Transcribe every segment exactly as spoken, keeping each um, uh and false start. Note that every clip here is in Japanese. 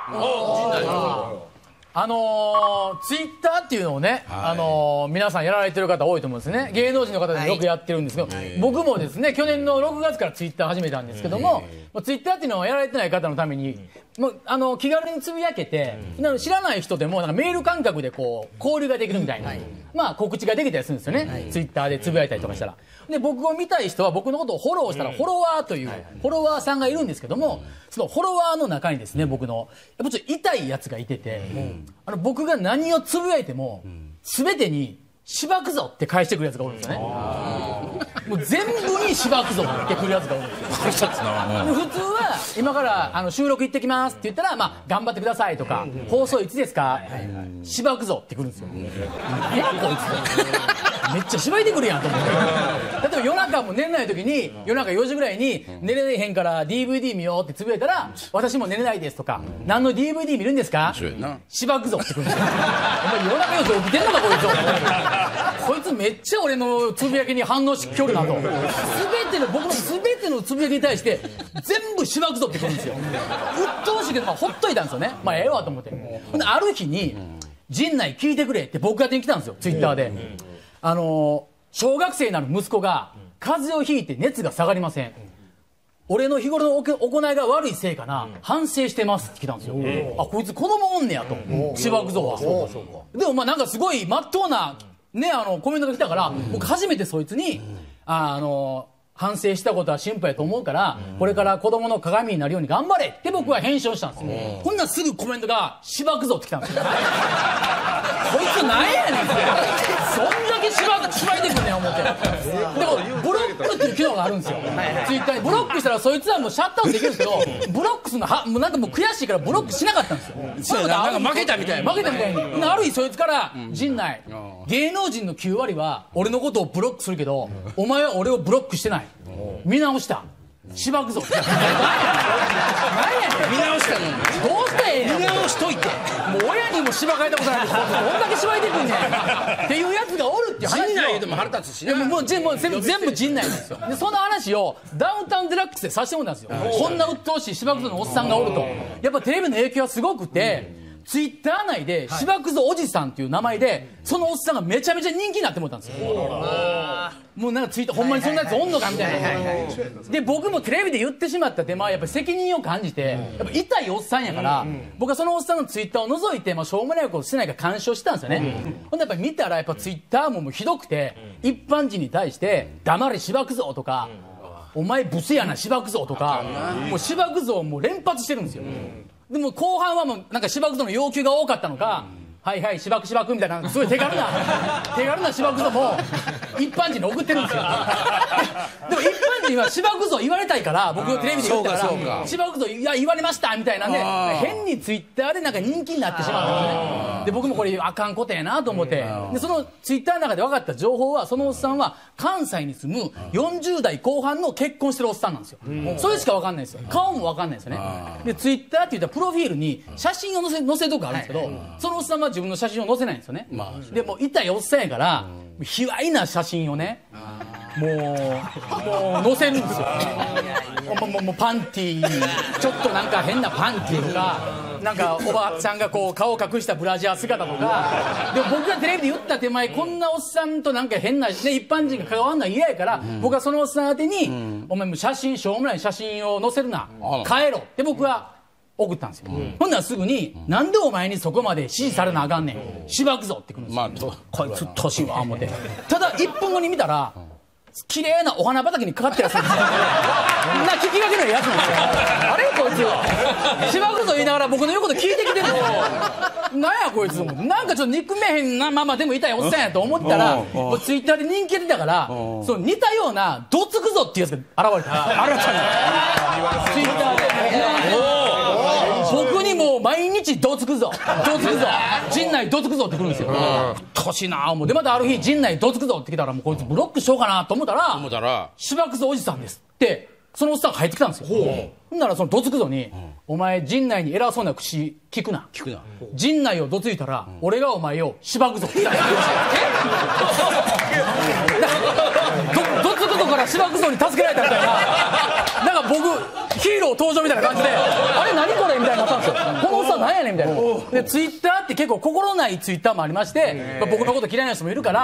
あのー、ツイッターっていうのをね、はい、あのー、皆さんやられてる方多いと思うんですね。芸能人の方でよくやってるんですけど、はい、僕もですね、去年のろくがつからツイッター始めたんですけども、もうツイッターっていうのはやられてない方のために、もうあの気軽につぶやけて、うん、知らない人でもなんかメール感覚でこう交流ができるみたいな、はい、まあ告知ができたりするんですよね、はい、ツイッターでつぶやいたりとかしたら。で僕を見たい人は僕のことをフォローしたら、フォロワーというフォロワーさんがいるんですけども、そのフォロワーの中にですね、僕のやっぱちょっと痛いやつがいてて、うん、あの僕が何をつぶやいても、うん、全てにしばくぞって返してくるやつがおるんですよね。もう全部にしばくぞってくるやつがおるんですよ。普通は今からあの収録行ってきますって言ったら、まあ、頑張ってくださいとか、放送いつですか、しばくぞってくるんですよ。何やこいつめっちゃしばいてくるやんと思って。例えば夜中も寝れない時に、夜中よじぐらいに寝れへんから ディーブイディー 見ようってつぶやいたら、私も寝れないですとか、何の ディーブイディー 見るんですか、しばくぞってくるんですよ。お前夜中よじ起きてんのかこいつ。こいつめっちゃ俺のつぶやきに反応しきょるなと。全ての僕の全てのつぶやきに対して全部しばくぞってくるんですよ。鬱陶しいけど、まあ、ほっといたんですよね。まあええわと思って。ほんである日に陣内聞いてくれって僕が手に来たんですよ、ツイッターで。あのー、小学生になる息子が風邪をひいて熱が下がりません。俺の日頃の行いが悪いせいかな、反省してますって来たんですよ。あ、こいつ子供おんねやと、しばくぞは。でもまあなんかすごいまっとうなね、あのコメントが来たから、僕初めてそいつに、あ、あの反省したことは心配やと思うから、これから子供の鏡になるように頑張れって僕は返信をしたんですよ。ほんならすぐコメントがしばくぞって来たんですよ。こいつなんやねんって。そんだけしばしばいてくんねん思って。でもブロックっていう機能があるんですよ、ツイッターに。ブロックしたらそいつはもうシャットアウトできるんですけど、ブロックするのはもうなんかもう悔しいからブロックしなかったんですよ。そうなんか負けたみたいな負けたみたいに。ある日そいつから陣内、芸能人のきゅうわりは俺のことをブロックするけど、お前は俺をブロックしてない、見直した、しばくぞ。何やねん見直したのにどうしてええねん、見直しといて。もう親にもしばかれたことないんですよ。どんだけしばいてくんねんっていうやつがおるっていう話を。陣内でも腹立つしね。もう全部全部陣内なんですよ。でその話をダウンタウンデラックスでさせてもらったんですよ。こんな鬱陶しいしばくぞのおっさんがおると、やっぱテレビの影響はすごくて、ツイッター内でしばくぞおじさんっていう名前でそのおっさんがめちゃめちゃ人気になってもらったんですよ。もうなんかツイッターほんまにそんなやつおんのかみたいな。で僕もテレビで言ってしまった手前やっぱり責任を感じて、やっぱ痛いおっさんやから、僕はそのおっさんのツイッターを覗いて、まあ、しょうもないことしてないか干渉してたんですよね。ほんでやっぱり見たらやっぱツイッターももうひどくて、一般人に対して黙れしばくぞとか、お前ブスやなしばくぞとか、もうしばくぞをもう連発してるんですよ。でも後半はもうなんかしばくぞの要求が多かったのか、はいはいしばくしばくみたいなすごい手軽な手軽なしばくぞも一般人に送ってるんですよ。でも一般人はしばくぞ言われたいから、僕がテレビで言ったからしばくぞいや言われましたみたいなんで、変にツイッターでなんか人気になってしまったんですね。で僕もこれあかんことやなと思って、でそのツイッターの中で分かった情報は、そのおっさんは関西に住むよんじゅう代後半の結婚してるおっさんなんですよ。それしか分かんないですよ。顔も分かんないですよね。でツイッターって言ったらプロフィールに写真を載せ載せるとこあるんですけど、そのおっさんは自分の写真を載せないんですよね。でも痛いおっさんやから卑猥な写真をね、もうもう載せるんですよ。もうもうもうパンティー、ちょっとなんか変なパンティーとか、なんかおばあちゃんがこう顔を隠したブラジャー姿とか。でも僕がテレビで言った手前、こんなおっさんとなんか変な、ね、一般人が関わるのは嫌やから、うん、僕はそのおっさん宛てに、うん、お前もう写真しょうもない写真を載せるな、帰ろって僕は送ったんですよ。うん、ほんならすぐに、うん、なんでお前にそこまで指示されなあかんねん、しばくぞってくるんですよ。まあ、こいつ年は思って。ただいっぷんごに見たら綺麗なお花畑にかかってらっしゃるんですよ。みんな聞きかけないやつなんですよ。あれこいつしばくぞ言いながら僕の言うこと聞いてきてるの。なんやこいつ、なんかちょっと憎めへんな、まあまあでも痛いおっさんやと思ったら、もうツイッターで人気出たから、その似たようなどつくぞっていうやつが現れた。新たにツイッターで僕にもう毎日どつくぞどつくぞ陣内どつくぞってくるんですよ。年なあ思うで、またある日陣内どつくぞって来たら、もうこいつブロックしようかなと思ったら、思ったらしばくぞおじさんですってそのおっさんが入ってきたんですよ。ほんならそのどつくぞに、お前陣内に偉そうな口聞くな聞くな、陣内をどついたら、俺がお前をしばくぞって言ったんですよ。どつくぞからしばくぞに助けられたみたいな。なんか僕ヒーロー登場みたいな感じで、あれ何これみたいになったんですよ。このおっさん何やねんみたいな。で、ツイッターって結構心ないツイッターもありまして、まあ、僕のこと嫌いな人もいるから、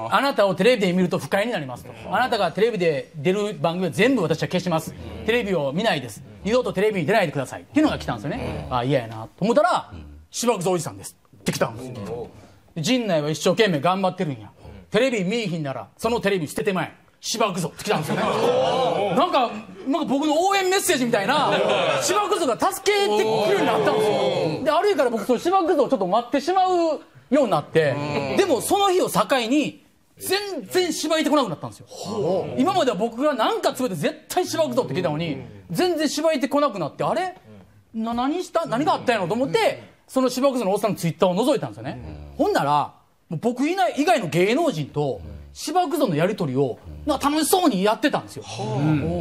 あなたをテレビで見ると不快になりますと。あなたがテレビで出る番組は全部私は消します。テレビを見ないです。二度とテレビに出ないでください。っていうのが来たんですよね。あ、嫌やなと思ったら、芝生おじさんですって来たんですよ。陣内は一生懸命頑張ってるんや。テレビ見いひんなら、そのテレビ捨ててまえ。芝くぞって来たんですよね。なんか、なんか僕の応援メッセージみたいな、芝くぞが助けてくれるようになったんですよ。で、歩いから僕、その芝くぞをちょっと待ってしまうようになって、でもその日を境に、全然芝居てこなくなったんですよ。今までは僕が何か詰めて絶対芝くぞって聞いたのに、全然芝居てこなくなって、あれな、何した何があったんやろと思って、その芝くぞのおっさんのツイッターを覗いたんですよね。ほんなら、僕以外以外の芸能人と、芝くぞのやりとりをなんか楽しそうにやってたんですよ。うん、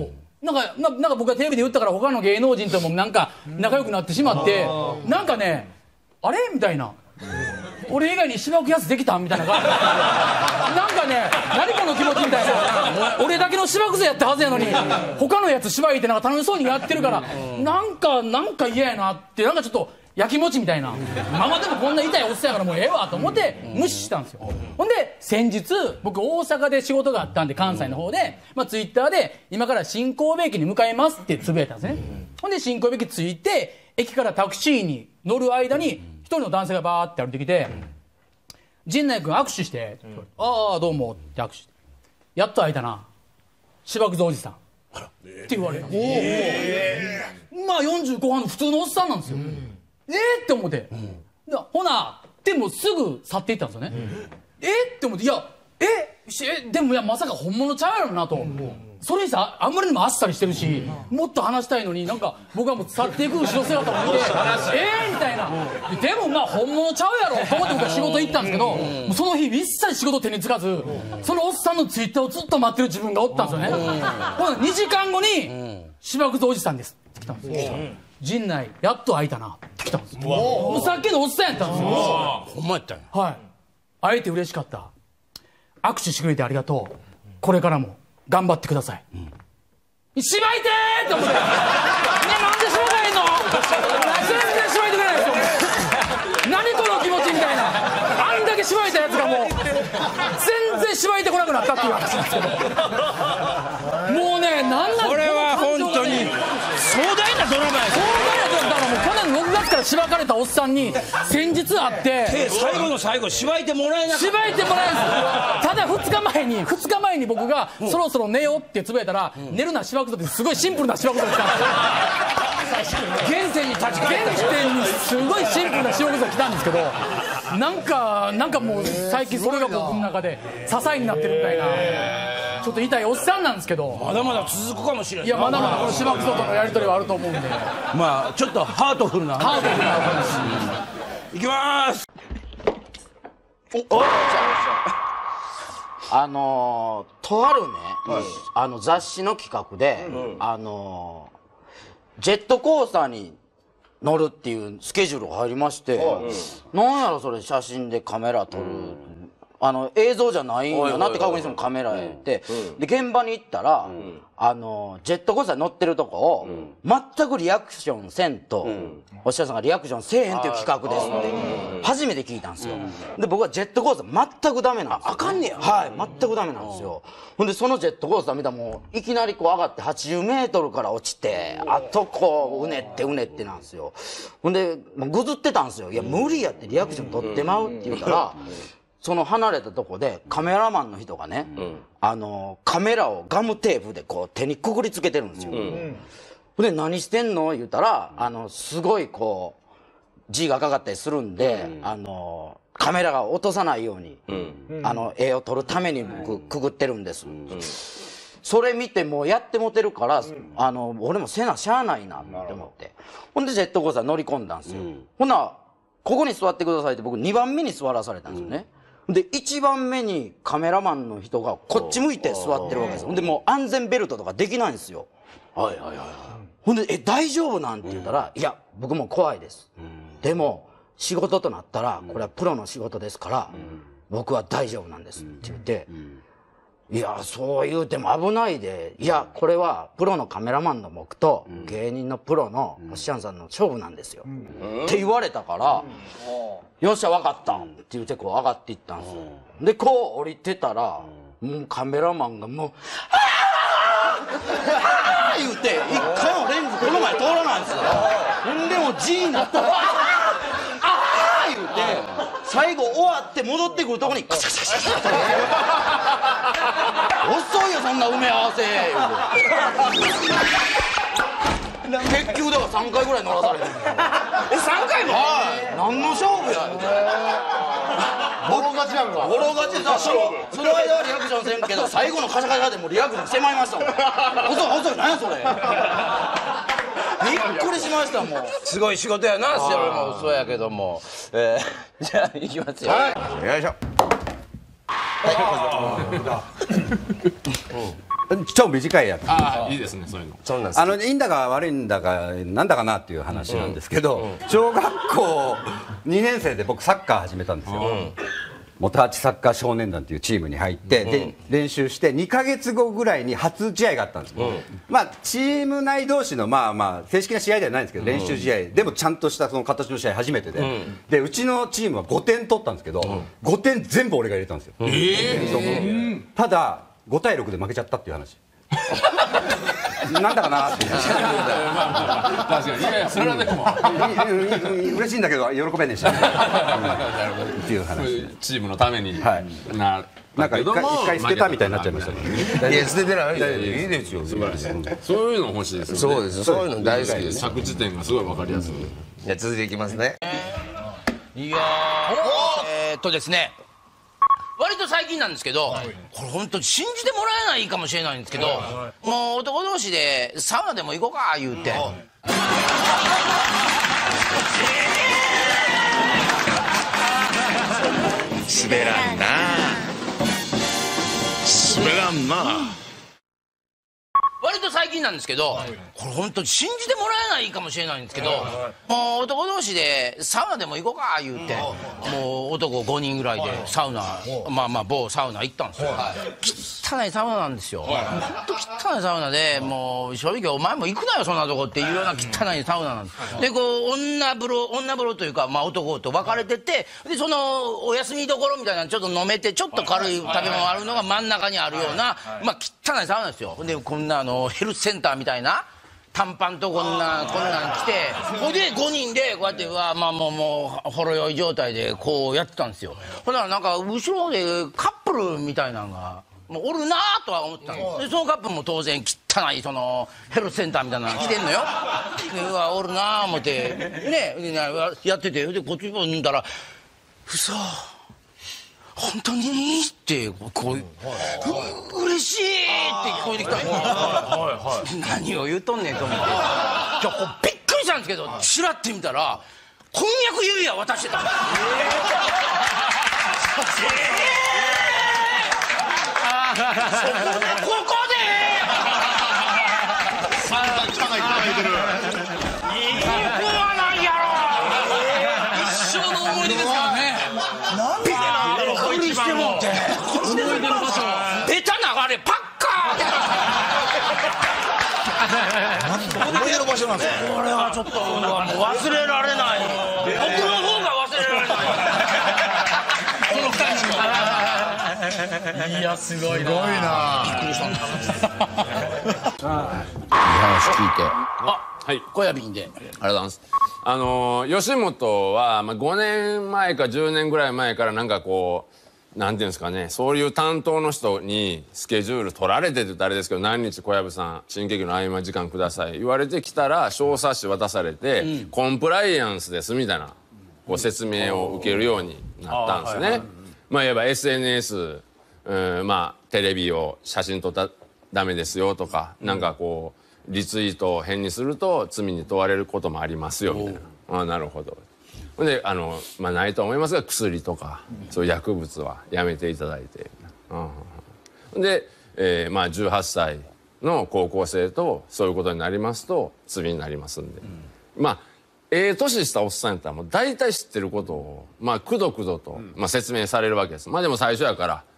なんかななんか僕がテレビで言ったから他の芸能人ともなんか仲良くなってしまってなんかねあれみたいな俺以外に芝くやつできたみたいな感じなんかね何この気持ちみたいな俺だけの芝くぞやったはずやのに他のやつ芝居ってなんか楽しそうにやってるからなんかなんか嫌やなってなんかちょっと焼きもちみたいなママでもこんな痛いおっさんやからもうええわと思って無視したんですよ。ほんで先日僕大阪で仕事があったんで関西の方で、まあ、ツイッターで今から新神戸駅に向かいますってつぶやいたんですね。ほんで新神戸駅着いて駅からタクシーに乗る間に一人の男性がバーって歩いてきて「陣内君握手して」ああどうも」って握手して「やっと会えたな芝くぞおじさん」って言われたんですまあよんじゅう後半の普通のおっさんなんですよ。えーって思って、うん、ほなでもすぐ去っていったんですよね、うん、えーって思っていやええでもいやまさか本物ちゃうやろなと、うん、それにさあんまりにもあっさりしてるし、うん、もっと話したいのになんか僕はもう去っていく後ろ姿を見てえーみたいな、うん、でもまあ本物ちゃうやろと思って僕は仕事行ったんですけど、うん、もうその日一切仕事手につかず、うん、そのおっさんのツイッターをずっと待ってる自分がおったんですよね、うん、ほなにじかんごに、うん、芝くぞおじさんですって来たんですよ、うん陣内やっと会えたなって来たんですよ。もうさっきのおっさんやったんですよ。 ほんまやったんや。 はい会えて嬉しかった握手してくれてありがとうこれからも頑張ってください、うん、芝居てーって思ってねなんで芝居がいんの全然芝居てくれないですよ何この気持ちみたいなあんだけ芝居たやつがもう全然芝居てこなくなったっていう話なんですけどもうねなんなんこれは本当に壮大なドラマや壮大なドラマだからもう去年のろくがつからしばかれたおっさんに先日会って最後の最後芝居てもらえなかった芝居てもらえないただふつかまえにふつかまえに僕がそろそろ寝ようってつぶやいたら、うん、寝るな芝くぞってすごいシンプルな芝くぞが来たんですよ原点に立ち返った原点にすごいシンプルな芝くぞが来たんですけどなんかなんかもう最近それが僕の中で支えになってるみたいなちょっと痛いおっさんなんですけどまだまだ続くかもしれないいやまだまだこの芝くぞとのやり取りはあると思うんでまあちょっとハートフルなハートフルな話いきまーすおあのー、とあるね、はい、あの雑誌の企画で、うん、あのー、ジェットコースターに乗るっていうスケジュールが入りまして、うん、なんやろそれ写真でカメラ撮る、うんあの映像じゃないんやなって確認してもカメラやって、うん、で現場に行ったら、うん、あのジェットコースター乗ってるとこを、うん、全くリアクションせんと、うん、おっしゃるさんがリアクションせえへんっていう企画ですって初めて聞いたんですよ、うん、で僕はジェットコースター全くダメなんですよあかんねやはい全くダメなんですよほんでそのジェットコースター見たらもういきなりこう上がってはちじゅうメートルから落ちてあとこううねってうねってなんですよほんでぐずってたんですよいや無理やってリアクション取ってまうって言うからその離れたとこでカメラマンの人がね、うん、あのカメラをガムテープでこう手にくくりつけてるんですよ、うん、で何してんの言うたらあのすごいこう G がかかったりするんで、うん、あのカメラが落とさないように、うん、あの絵を撮るために僕くぐってるんです、うん、それ見てもうやってもてるから、うん、あの俺もせなしゃあないなって思ってほんでジェットコースター乗り込んだんですよ、うん、ほなここに座ってくださいって僕にばんめに座らされたんですよね、うんでいちばんめにカメラマンの人がこっち向いて座ってるわけですよほんでもう安全ベルトとかできないんですよはいはいはいほんで「え大丈夫なん?」て言ったら「いや僕も怖いですでも仕事となったらこれはプロの仕事ですから僕は大丈夫なんです」って言っていやそう言うても危ないで、いやこれはプロのカメラマンの僕と芸人のプロのおっしゃんさんの勝負なんですよ、うん、って言われたから、うん、よっしゃ分かったって言ってこう上がっていったんですよ、うん、でこう降りてたら、うん、もうカメラマンがもう「ああ!」言うて一回もレンズこの前通らないんですよ。ほんでも G になったら「ああ!」言うて最後終わって戻ってくるとこにカシャカシャカシャって遅いよそんな埋め合わせ結局だからさんかいぐらい乗らされてるえさんかいもはい何の勝負やボロ勝ちなんかボロ勝ちだそのその間はリアクションせんけど最後のカシャカシャでもうリアクションしてまいりましたもん遅い遅い何やそれびっくりしましたもうすごい仕事やなそれもそうやけども、えー、じゃあいきますよ、はい、よいしょ超短いやつ。 ああ、いいですね、そういうの。 そうなんです。あのいいんだか悪いんだかなんだかなっていう話なんですけど、小学校にねん生で僕サッカー始めたんですよ。元八サッカー少年団っていうチームに入ってで練習してにかげつごぐらいに初試合があったんですよ。まあチーム内同士のまあまあ正式な試合ではないんですけど練習試合でもちゃんとしたその形の試合初めてで、でうちのチームはごてん取ったんですけどごてん全部俺が入れたんですよ。ただごたいろくで負けちゃったっていう話なんだかなって確かにいやいやそれはでも嬉しいんだけど喜べねえしっていう話チームのためにななんか一回一回捨てたみたいになっちゃいましたね。 いや捨ててないいいですよ。 素晴らしい。そういうの欲しいですよね。 そうですそういうの大好きです。 着地点がすごいわかりやすい。 じゃあ続いていきますね。 いやえーっとですね割と最近なんですけど、はい、これ本当に信じてもらえないかもしれないんですけど、はい、もう男同士でサウナでも行こうか言うて、はい、 滑らんな滑らんな割と最近なんですけど、はい、これ本当に信じてもらえないかもしれないんですけど、はい、もう男同士でサウナでも行こうか言うて、はい、もう男ごにんぐらいでサウナ、はい、まあまあ某サウナ行ったんですよ、はい、汚いサウナなんですよ、はい、本当汚いサウナでもう正直お前も行くなよそんなとこっていうような汚いサウナなんです、はい、でこう女風呂女風呂というか、まあ、男と分かれててでそのお休みどころみたいなのちょっと飲めてちょっと軽い食べ物あるのが真ん中にあるような、まあ、汚いサウナですよ。でこんなあのヘルスセンターみたいな短パンとこんなこんなん着てほいでごにんでこうやってわまあもうもうほろ酔い状態でこうやってたんですよ。ほんならなんか後ろでカップルみたいなのがもうおるなとは思ってたんですでそのカップルも当然汚いそのヘルスセンターみたいなの着てんのよでうわおるな思ってねやっててでこっちも飲んだら嘘本当にってこう、はい、う嬉しいって聞こえてきたんですよ、はいはい、何を言うとんねんと思って今日こうびっくりしたんですけどチラって見たら婚約指輪渡してたんです、えーえー、ここでここでさあ汚い汚いてるいい子はないやろ一生の思い出ですからねなんでにしてもってベタ流れパッカー思い出の場所なんですか。 これはちょっと忘れられない僕の方が忘れられないこのふたりいやすごいなすごいなびっくりしたんだいい話聞いてあはい小屋便でありがとうございます。 あのー、吉本は、まあ、ごねんまえかじゅうねんぐらい前からなんかこうなんていうんですかねそういう担当の人にスケジュール取られてって言ったらあれですけど何日小籔さん新喜劇の合間時間ください言われてきたら小冊子渡されて、うん、コンプライアンスですみたいなご説明を受けるようになったんですね。まあいわば エスエヌエス、うん、まあテレビを写真撮ったらダメですよとか、うん、なんかこうリツイートを変にすると罪に問われることもありますよみたいな。ああなるほど。であのまあないと思いますが薬とかそういう薬物はやめていただいて、うん、で、えー、まあじゅうはっさいの高校生とそういうことになりますと罪になりますんで、うん、まあええ年したおっさんやったらもう大体知ってることをまあくどくどと、まあ、説明されるわけです。まあでも最初やから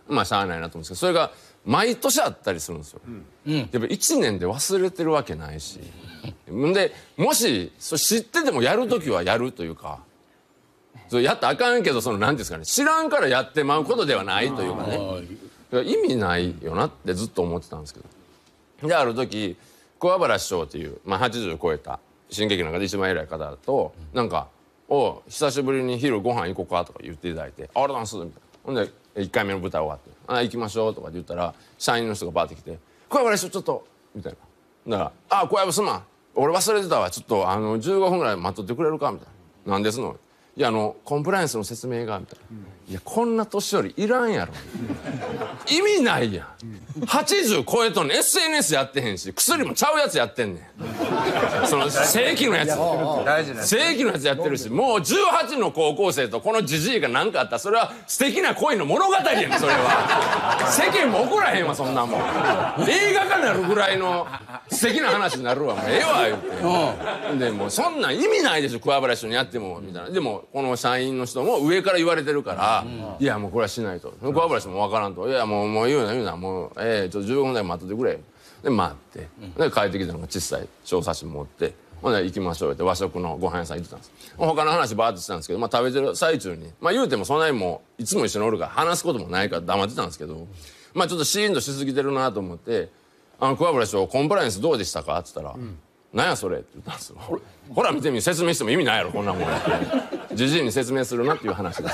まあしゃあないなと思うんですけど、それが毎年あったりするんですよ。やっぱいちねんで忘れてるわけないし、でもしそれ知っててもやる時はやるというか、それやったらあかんけど、その何ですかね、知らんからやってまうことではないというかね、意味ないよなってずっと思ってたんですけど、である時桑原師匠っていう、まあ、はちじゅう超えた新劇の中で一番偉い方となんか「お久しぶりに昼ご飯行こうか」とか言っていただいて「ありがとうございます」みたいな。ほんでいっかいめの舞台終わって「あ行きましょう」とかって言ったら社員の人がバーって来て「桑原師匠ちょっと」みたいな。だから「あ小籔すまん俺忘れてたわ、ちょっとあのじゅうごふんぐらい待っとってくれるか」みたいな。「なんですの?」いやあのコンプライアンスの説明がみたいな、いやこんな年寄りいらんやろ意味ないやん、はちじゅう超えとんねん、 エスエヌエス やってへんし薬もちゃうやつやってんねんその正規のやつ正規のやつやってるし、もうじゅうはちの高校生とこのジジイが何かあったらそれは素敵な恋の物語やねん、それは世間も怒らへんわそんなもん、映画化になるぐらいの素敵な話になるわ、もうええわ言って、でもうそんなん意味ないでしょ桑原師匠にやってもみたいな。でもこの社員の人も上から言われてるから、いやもうこれはしないと、桑原師匠も分からんと、いやもうもう言うな言うなもうええちょっとじゅうごふんだけ待っててくれ、で待って、で帰ってきたのが小さい小冊子持ってほんで行きましょうって和食のご飯屋さん行ってたんです。他の話バーってしてたんですけど、まあ食べてる最中にまあ言うてもそんなにもういつも一緒におるから話すこともないから黙ってたんですけど、まあちょっとシーンとしすぎてるなと思って「あの桑原師匠コンプライアンスどうでしたか?」って言ったら「なんやそれ」って言ったんですよ。ほら見てみ、説明しても意味ないやろこんなもんやってじじいに説明するなっていう話です。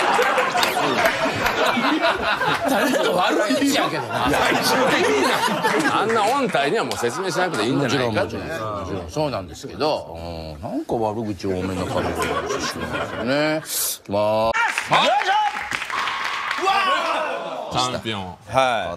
誰か悪いやけどな。 あんな音体にはもう説明しなくていいんじゃないかっていう。 そうなんですけど、なんか悪口多めの方がいるんですよね。いきまーす。よいしょ。 チャンピオン。 はい。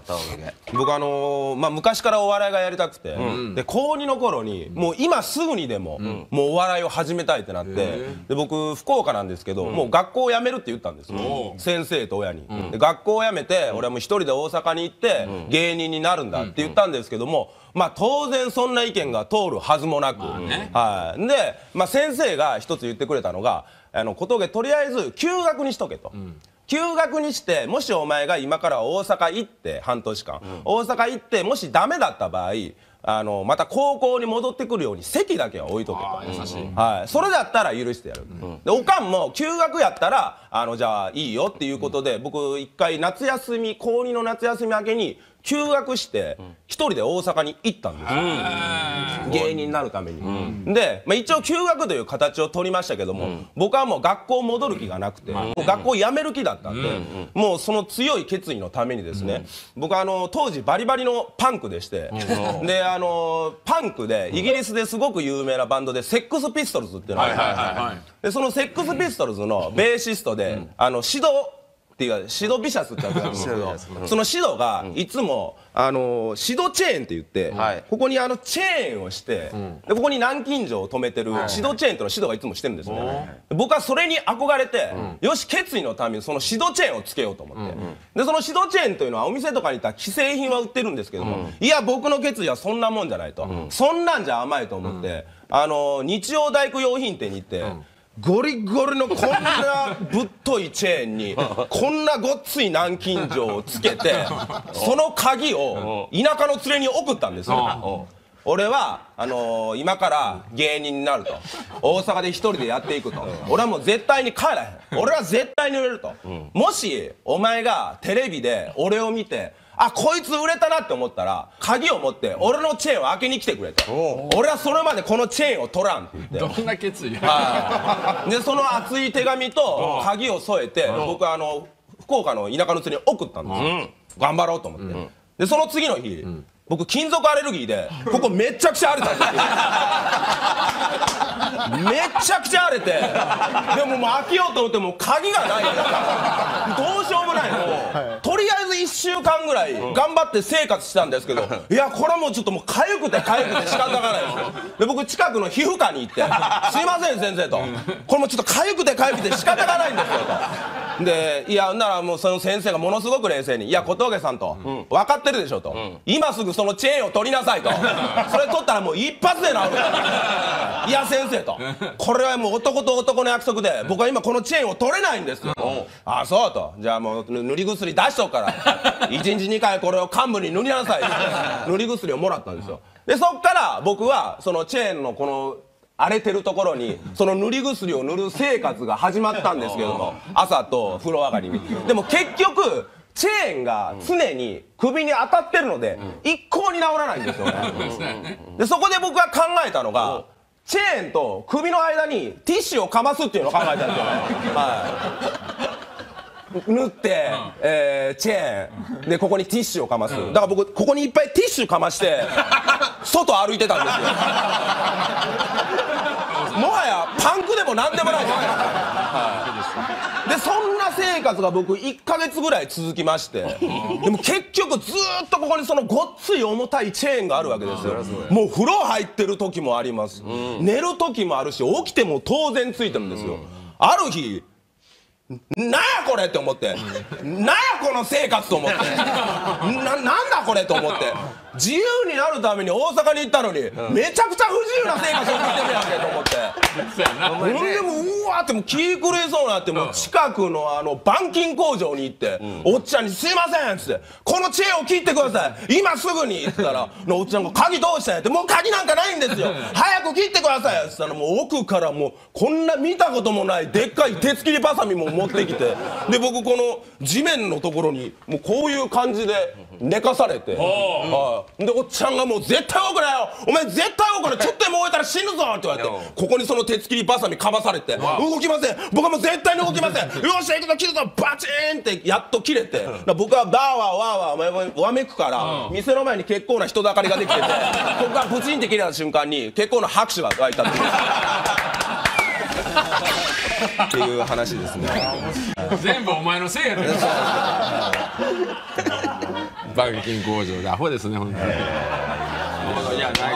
僕あのー、まあ昔からお笑いがやりたくて、うん、で高にの頃にもう今すぐにでも、うん、もうお笑いを始めたいってなって、で僕福岡なんですけど、うん、もう学校を辞めるって言ったんですよ、うん、先生と親に、うん、で学校を辞めて、うん、俺はもう一人で大阪に行って、うん、芸人になるんだって言ったんですけども、まあ当然そんな意見が通るはずもなく、まあね、はい。で、まあ、先生が一つ言ってくれたのがあの小峠とりあえず休学にしとけと。うん、休学にして、もしお前が今から大阪行って半年間、うん、大阪行ってもしダメだった場合あのまた高校に戻ってくるように席だけは置いとけと、はい、それだったら許してやる、うん、でおかんも休学やったらあのじゃあいいよっていうことで、うん、僕一回夏休み高にの夏休み明けに休学して一人で大阪に行ったんですよ、うん、芸人になるために、うん、で、まあ、一応休学という形を取りましたけども、うん、僕はもう学校戻る気がなくて、うん、もう学校辞める気だったんで、うん、もうその強い決意のためにですね、うん、僕はあの当時バリバリのパンクでして、うん、であのパンクでイギリスですごく有名なバンドでセックスピストルズっていうのがあるんですよ。でそのセックスピストルズのベーシストで、うん、あのシドっていうかシドビシャスってあるんですけど、そのシドがいつもあのシドチェーンって言って、はい、ここにあのチェーンをして、うん、でここに南京錠を止めてるシドチェーンっていうのをシドがいつもしてるんですよね。僕はそれに憧れて、うん、よし決意のためにそのシドチェーンをつけようと思って、うんうん、でそのシドチェーンというのはお店とかに行ったら既製品は売ってるんですけども、うん、いや僕の決意はそんなもんじゃないと、うん、そんなんじゃ甘いと思って、うん、あの日曜大工用品店に行って、うん、ゴリゴリのこんなぶっといチェーンにこんなごっつい南京錠をつけてその鍵を田舎の連れに送ったんですよ。俺はあのー、今から芸人になると、大阪で一人でやっていくと、俺はもう絶対に帰らへん、俺は絶対に売れると、もしお前がテレビで俺を見てあこいつ売れたなって思ったら鍵を持って俺のチェーンを開けに来てくれと、俺はそれまでこのチェーンを取らんって言って、 どんな決意やでその熱い手紙と鍵を添えて僕はあの福岡の田舎の連れに送ったんですよ、うん、頑張ろうと思って、うん、でその次の日、うん、僕金属アレルギーでここめっちゃくちゃ荒れたんですよめっちゃくちゃ荒れて、でももう開けようと思っても鍵がないからどうしようもないの、はい、とりあえずいっしゅうかんぐらい頑張って生活したんですけど、いやこれもうちょっともう痒くて痒くて仕方がないですよ。で僕近くの皮膚科に行って「すいません先生」と「これもうちょっと痒くて痒くて仕方がないんですよ」と。でいやならもうその先生がものすごく冷静に「いや小峠さん」と「分かってるでしょ」と「今すぐそのチェーンを取りなさい」と「それ取ったらもう一発で治る」いや先生と「これはもう男と男の約束で僕は今このチェーンを取れないんですよ」ああそうとじゃあもう塗り薬出しとくからいちにちにかいこれを幹部に塗りなさい塗り薬をもらったんですよ。でそっから僕はそのチェーンのこの荒れてるところにその塗り薬を塗る生活が始まったんですけども、朝と風呂上がりに。でも結局チェーンが常に首に当たってるので一向に治らないんですよね。でそこで僕が考えたのがチェーンと首の間にティッシュをかますっていうのを考えたんですよね。はい塗って、えー、チェーンでここにティッシュをかます。だから僕ここにいっぱいティッシュかまして外歩いてたんですよ。もはやパンクでもなんでもないです、はい、でそんな生活が僕いっかげつぐらい続きまして、でも結局ずーっとここにそのごっつい重たいチェーンがあるわけですよ。もう風呂入ってる時もあります、寝る時もあるし起きても当然ついてるんですよ。ある日なんやこれって思って、なんやこの生活と思って、な、なんだこれと思って、自由になるために大阪に行ったのに、めちゃくちゃ不自由な生活を送ってるやんけと思って、ほんでもううわーってもう気狂いそうになって、もう近くのあの板金工場に行って、おっちゃんに「すいません」っつって「このチェーンを切ってください今すぐに」っつったらのおっちゃんが「鍵どうしたんや」って「もう鍵なんかないんですよ早く切ってください」っつったらもう奥からもうこんな見たこともないでっかい鉄切りバサミも持ってきて、で僕この地面のところにもうこういう感じで寝かされて、はい、でおっちゃんがもう「絶対動くなよお前絶対動くなちょっとでも動いたら死ぬぞ」って言われて、ここにその鉄切りバサミかまされて「動きません僕はもう絶対に動きませんよっしゃ行くぞ切るぞバチーン」ってやっと切れて、僕はバーワーワーワーわめくから店の前に結構な人だかりができてて、ここがブチンって切れた瞬間に結構な拍手が湧いたっていうっていう話ですね。 全部お前のせいやでバーガーキン工場でアホですね、ほんとに。いや、ナイス。いやいや、素晴ら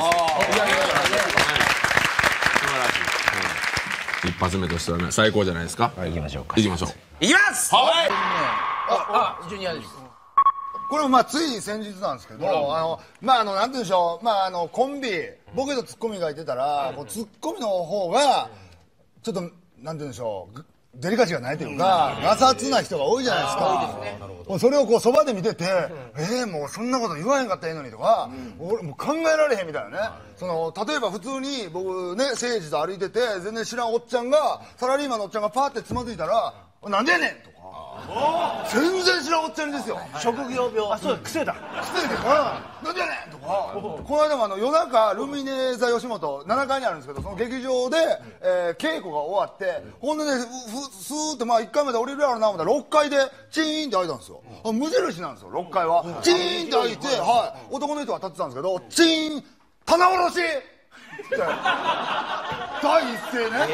しい。一発目としてはね、最高じゃないですか。 行きましょうか。 行きましょう。 行きます。 はい。 あ、ジュニアです。 これもまあつい先日なんですけど、あのまああのなんて言うんでしょう、まああのコンビボケとツッコミがいてたら、こうツッコミの方がちょっとなんて言うんでしょう。デリカシーがないというか、ガサツな人が多いじゃないですか。それをこうそばで見てて、えー、もうそんなこと言わへんかったらいいのにとか、俺もう考えられへんみたいなね。その例えば普通に僕ね、誠治と歩いてて全然知らんおっちゃんが、サラリーマンのおっちゃんがパーってつまずいたら、なんでやねんとか。全然知らんおっちゃんですよ。 職業病。あ、そう、癖だ。 癖でからなんでやねんとか。この間もあの夜中ルミネ座吉本ななかいにあるんですけど、その劇場で、えー、稽古が終わって、ほんでねスーってまあいっかいまで降りるやろうな思ったらろっかいでチーンって開いたんですよ。あ、無印なんですよろっかいは。チーンって開いて、はい、男の人が立ってたんですけど、チーン棚卸しって第一声ね。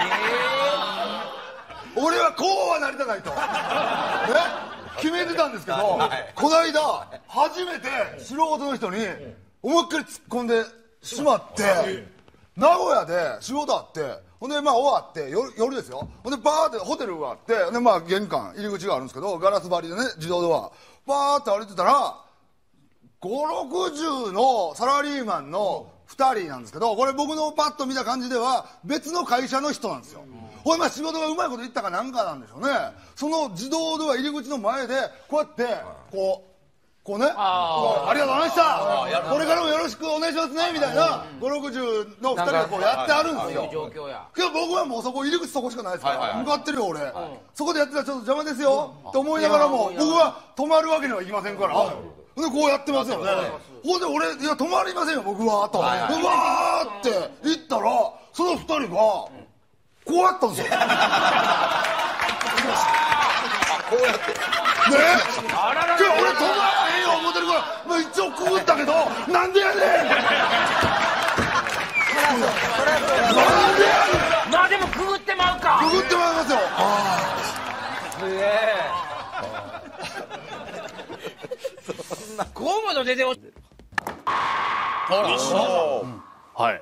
俺はこうはなりたないと、ね、決めてたんですけど、はい、この間初めて素人の人に思いっきり突っ込んでしまって、名古屋で仕事あって、ほんでまあ終わって夜、夜ですよ。ほんでバーってホテルがあって、でまあ玄関入り口があるんですけど、ガラス張りでね、自動ドアバーって歩いてたらごじゅうろくじゅうのサラリーマンのふたりなんですけど、これ僕のパッと見た感じでは別の会社の人なんですよ。ほんま仕事がうまいこといったかなんかなんでしょうね。その自動ドア入り口の前でこうやってこうこうね、あ, ありがとうございました、これからもよろしくお願いしますねみたいな、ごじゅうろくじゅうのふたりがこうやってあるんですよ。けど僕はもうそこ入り口そこしかないですから、はいはいはい、向かってるよ俺、はい、そこでやってたらちょっと邪魔ですよって思いながらも、僕は止まるわけにはいきませんから、はい、でこうやってますよね。ほんで俺、いや止まりませんよ僕はと、はいはい、でわーって言ったらそのふたりがこうやったんですよ。こうやってねえ、あららら、俺止まらへんよ思ってるから、まあ、一応くぐったけど、なんでやねんなんでやねん。まあでもくぐってまうか。 くぐってまいますよ。ああ、すげえ。 河本出てほしい。 はい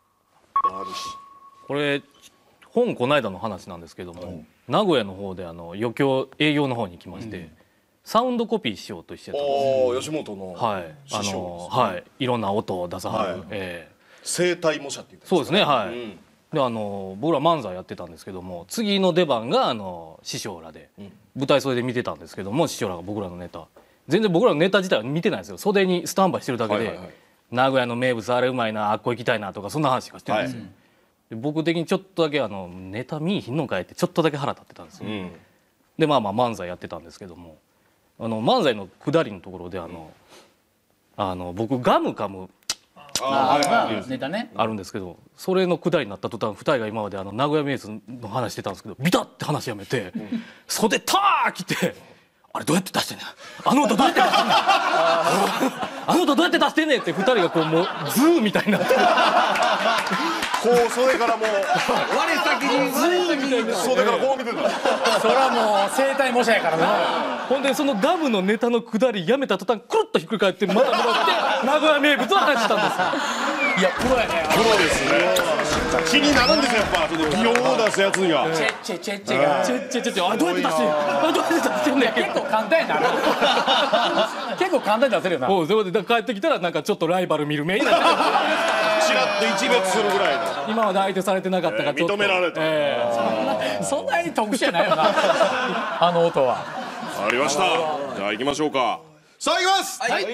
これ本この間の話なんですけども、名古屋の方であの余興営業の方に行きまして、サウンドコピーしようとしてたんです吉本のはいあのはいいろんな音を出さはる、え声帯模写っていうそうですねはい、であの僕ら漫才やってたんですけども、次の出番があの師匠らで、舞台袖で見てたんですけども、師匠らが僕らのネタ全然僕らのネタ自体は見てないんですよ。袖にスタンバイしてるだけで、名古屋の名物あれうまいな、あっこ行きたいなとかそんな話しかしてるんですよ、で僕的にちょっとだけあのネタ見いひんのかいってちょっとだけ腹立ってたんですよ、でまあまあ漫才やってたんですけども、あの漫才の下りのところであの、あの僕ガム噛むネタねあるんですけど、それのくだりになった途端ふたりが今まであの名古屋名物の話してたんですけど、ビタッて話やめて、袖ター来て「あれどうやって出してんねん、あの音どうやって出してんねんあの音どうやって出してんねん」ってふたりがこうもうズーみたいになってこう袖からもう我先にズーみたいな袖からこう見てた。 それはもう声帯模写やからな。 ほんでそのガムのネタのくだりやめた途端くるっとひっくり返ってまた戻って名古屋名物の話したんですよ。 いやプロやね。 プロですね。気になるんですよやっぱその擬音を出すやつには。 チェッチェチェッチェがチェッチェチェッチェあどうやって出してんあどうやって出してんねん結構簡単やな結構簡単に出せるよな。 おうそれで帰ってきたらなんかちょっとライバル見る目になってチラッと一別するぐらいの。 今まで相手されてなかったからちょっと、 認められた。 そんなそんなに特殊やないよなあの音は。 ありました。じゃあ行きましょうか。さあ行きます。 はい。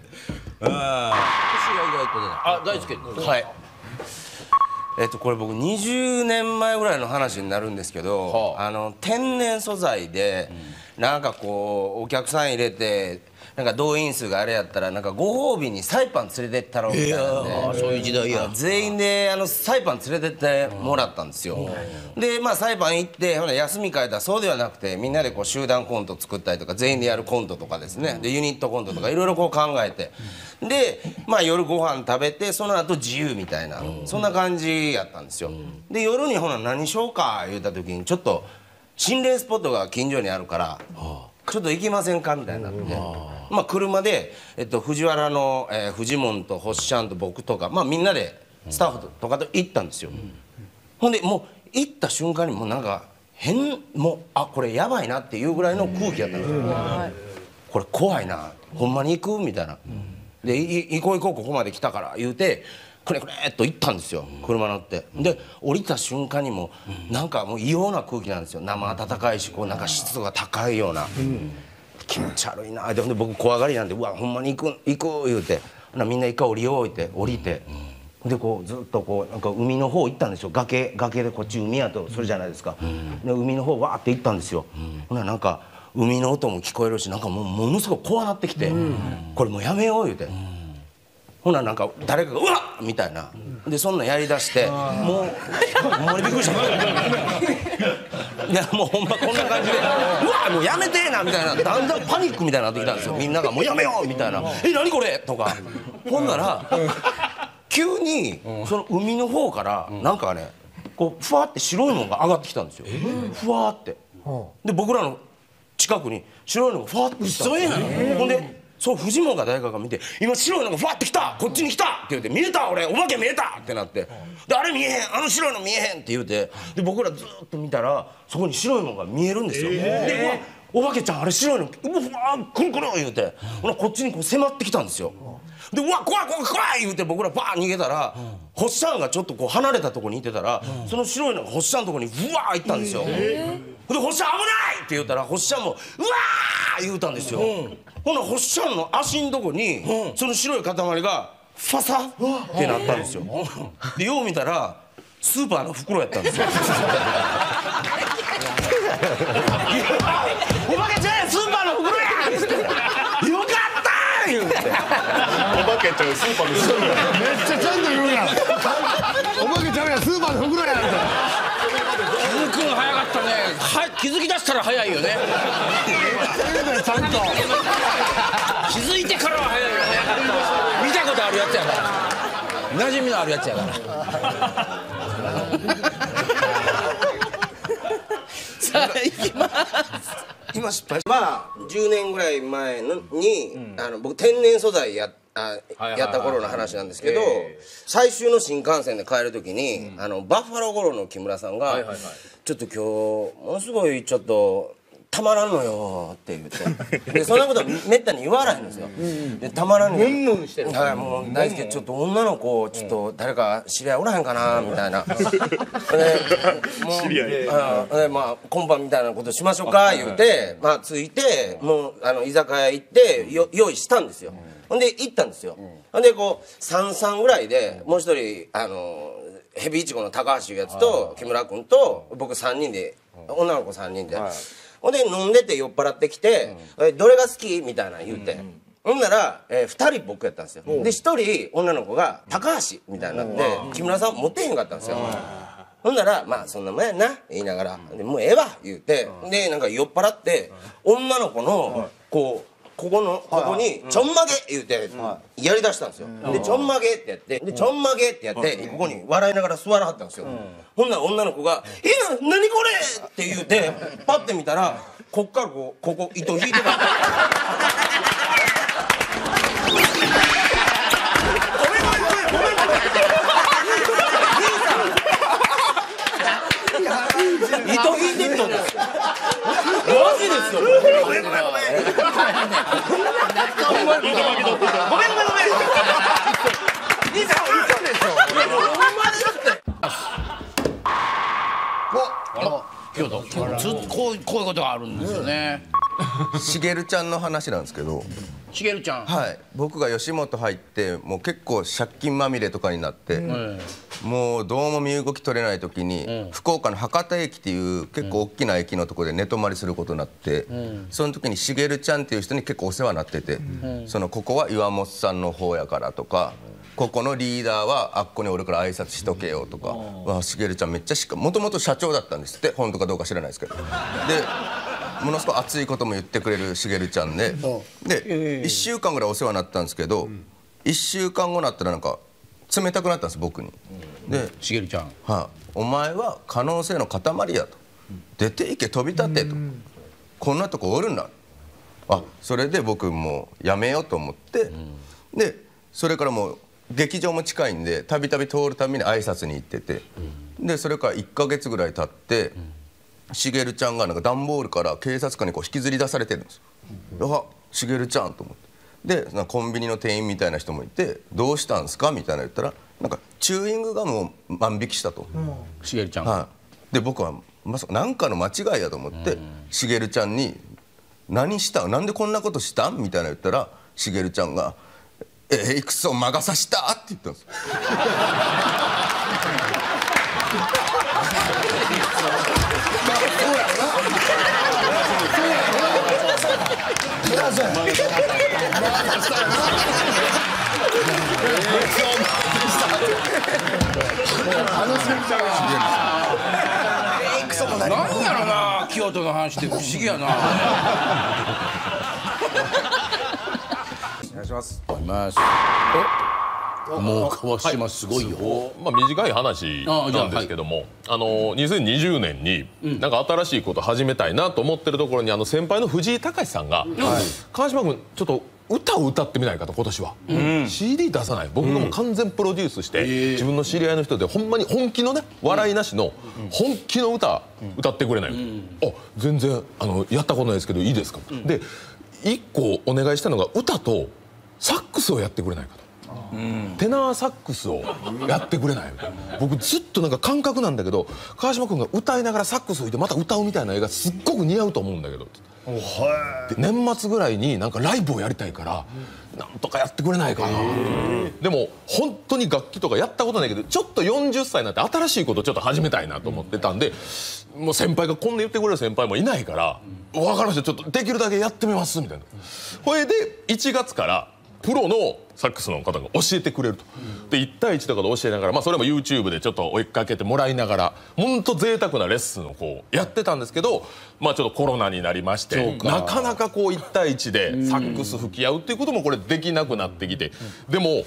あ、大輔。 はい。えっとこれ僕にじゅうねんまえぐらいの話になるんですけど、あの天然素材でなんかこうお客さん入れてなんか動員数があれやったらなんかご褒美にサイパン連れてったろうみたいなんで、 そういう時代や。 全員であのサイパン連れてってもらったんですよ。でまあサイパン行ってほな休み変えたらそうではなくてみんなでこう集団コント作ったりとか全員でやるコントとかですね、でユニットコントとかいろいろこう考えて、でまあ夜ご飯食べてその後自由みたいなそんな感じやったんですよ。で夜にほな何しようか言うた時にちょっと心霊スポットが近所にあるからちょっと行きませんかみたいになって、まあ車で、えっと、藤原の、えー、フジモンと星ちゃんと僕とか、まあ、みんなでスタッフとかと行ったんですよ。ほんでもう行った瞬間にもうなんか変もうあこれやばいなっていうぐらいの空気やったんですよ。これ怖いなほんまに行くみたいな。で行こう行こうここまで来たから言うてくれくれっと行ったんですよ車乗って。で降りた瞬間にもなんかもう異様な空気なんですよ。生暖かいしこうなんか湿度が高いような、気持ち悪いな。で僕怖がりなんでうわほんまに行く行く言うてみんな一回降りようって降りて、でこうずっとこうなんか海の方行ったんですよ。崖崖でこっち海やとそれじゃないですか。で海の方わーって行ったんですよ。ほななんか海の音も聞こえるしなんかもうものすごく怖なってきて、これもうやめよう言うて。ほななんか誰かが「うわっ!」みたいなでそんなんやりだしてもうほんまにびっくりしたいやもうほんまこんな感じで「うわもうやめてえな」みたいなだんだんパニックみたいになってきたんですよ。みんなが「もうやめよう!」みたいな「え何これ!」とかほんなら急にその海の方からなんかねこうふわって白いものが上がってきたんですよ。ふわってで僕らの近くに白いのがふわってきたんですよ。ほんでそうフジモンが誰かが見て「今白いのがふわってきたこっちに来た!」って言うて「見えた俺お化け見えた!」ってなって「であれ見えへんあの白いの見えへん!」って言うてで僕らずっと見たらそこに白いのが見えるんですよ。でうわお化けちゃんあれ白いのうわくるくる言うてほなこっちにこう迫ってきたんですよ。でうわ怖い怖い怖い言うて僕らバーン逃げたら星ちゃんがちょっとこう離れたとこにいてたらその白いのが星ちゃんのとこにうわー行ったんですよ。で星ちゃん危ないって言うたら星ちゃんもうわー言うたんですよ。ほな星ちゃんの足のとこにその白い塊がファサってなったんですよ。でよう見たらスーパーの袋やったんですよ。お化けちゃんやスーパーの袋やっつってよかったー言うてお化けちゃんスーパーの袋やめっちゃちゃんと言うやんお化けちゃんやスーパーの袋やん気づくの早かったね。は気づきだしたら早いよね。 ちゃんと気づいてからは早いよ。早かった。見たことあるやつやから馴染みのあるやつやからさあ行きます今失敗まあじゅうねんぐらい前のに、あの僕天然素材やあやった頃の話なんですけど、最終の新幹線で帰る時に、あのバッファローゴローの木村さんが「ちょっと今日ものすごいちょっとたまらんのよ」って言ってでそんなことめったに言わないんですよ。でたまらんのよ。 ムンムンしてる。 はい、もう大輔ちょっと女の子ちょっと誰か知り合いおらへんかなみたいな。でもう知り合い。あでまあ今晩みたいなことしましょうか言うて、まあ着いてもうあの居酒屋行ってよ用意したんですよ。ほんで行ったんですよ。ほんでこうさんさんぐらいでもう一人あのヘビイチゴの高橋いうやつと木村君と僕さんにんで女の子さんにんで。ほんで飲んでて酔っ払ってきて「えどれが好き?」みたいな言うて、ほんなら、えー、ふたり僕やったんですよ。でひとり女の子が高橋みたいになって木村さん持ってへんかったんですよ。ほんなら「まあそんなもんやんな」言いながら「もうええわ」言うて、でなんか酔っ払って女の子のこうここのここに「ちょんまげ」言うてやりだしたんですよ。で「ちょんまげ」ってやってで「ちょんまげ」ってやってここに笑いながら座らはったんですよ。ほんなら女の子が「えな何これ!」って言うてパッて見たらこっからこうここ糸引いてた。糸引いてったんですよ。マジですよ。ごめんごめんごめん。ごめんごめんごめんごめん。兄さん嘘でしょ。ほんまですって。 京都ずっとこういうこういうことがあるんですよね。 しげるちゃんの話なんですけど、 しげるちゃん、 はい、僕が吉本入ってもう結構借金まみれとかになって、うん、もうどうも身動き取れない時に、うん、福岡の博多駅っていう結構大きな駅のところで寝泊まりすることになって、うん、その時にしげるちゃんっていう人に結構お世話になってて、うん、そのここは岩本さんの方やからとか、ここのリーダーはあっこにおるから挨拶しとけよとか、わしげるちゃんめっちゃしっかり、もともと社長だったんですって、本当かどうか知らないですけど、でものすごい熱いことも言ってくれるしげるちゃんで、でいっしゅうかんぐらいお世話になったんですけど、いっしゅうかんごになったらなんか冷たくなったんです僕に。でしげるちゃん、 はい、お前は可能性の塊やと、出ていけ飛び立てと、こんなとこおるな、あそれで僕もうやめようと思って、でそれからもう劇場も近いんでたびたび通るたびに挨拶に行ってて、でそれからいっかげつぐらい経ってしげるちゃんがなんか段ボールから警察官にこう引きずり出されてるんですよ。あしげるちゃんと思って、でコンビニの店員みたいな人もいて「どうしたんすか?」みたいな言ったらなんかチューイングガムを万引きしたと、 しげるちゃん、 はい、で僕はまさか何かの間違いやと思ってしげるちゃんに「何したんなんでこんなことしたん?」みたいな言ったらしげるちゃんが「えいくそ魔が差した」って言ったんですよ。 何やろな、京都の話って不思議やな。 お願いします。 お願いします。もう川島すごいよ。 まあ短い話なんですけども、あのにせんにじゅうねんになんか新しいこと始めたいなと思ってるところに、あの先輩の藤井隆さんが「川島君ちょっと歌を歌ってみないか」と、今年は シーディー 出さない、僕がもう完全プロデュースして自分の知り合いの人でほんまに本気のね、笑いなしの本気の歌歌ってくれないと、あ全然あのやったことないですけどいいですか、でいっこお願いしたのが歌とサックスをやってくれないかと。テナーサックスをやってくれない。僕ずっとなんか感覚なんだけど、川島君が歌いながらサックスを吹いてまた歌うみたいな映画すっごく似合うと思うんだけど、で年末ぐらいになんかライブをやりたいからなんとかやってくれないかな。でも本当に楽器とかやったことないけど、ちょっとよんじゅっさいになって新しいことちょっと始めたいなと思ってたんで、もう先輩がこんな言ってくれる先輩もいないから「分かりました、ちょっとできるだけやってみます」みたいな。これでいちがつからプロのサックスの方が教えてくれると、でいち対いちとかで教えながら、まあそれも YouTube でちょっと追いかけてもらいながら、ほんと贅沢なレッスンをこうやってたんですけど、まあちょっとコロナになりまして、なかなかこういち対いちでサックス吹き合うっていうこともこれできなくなってきて、でも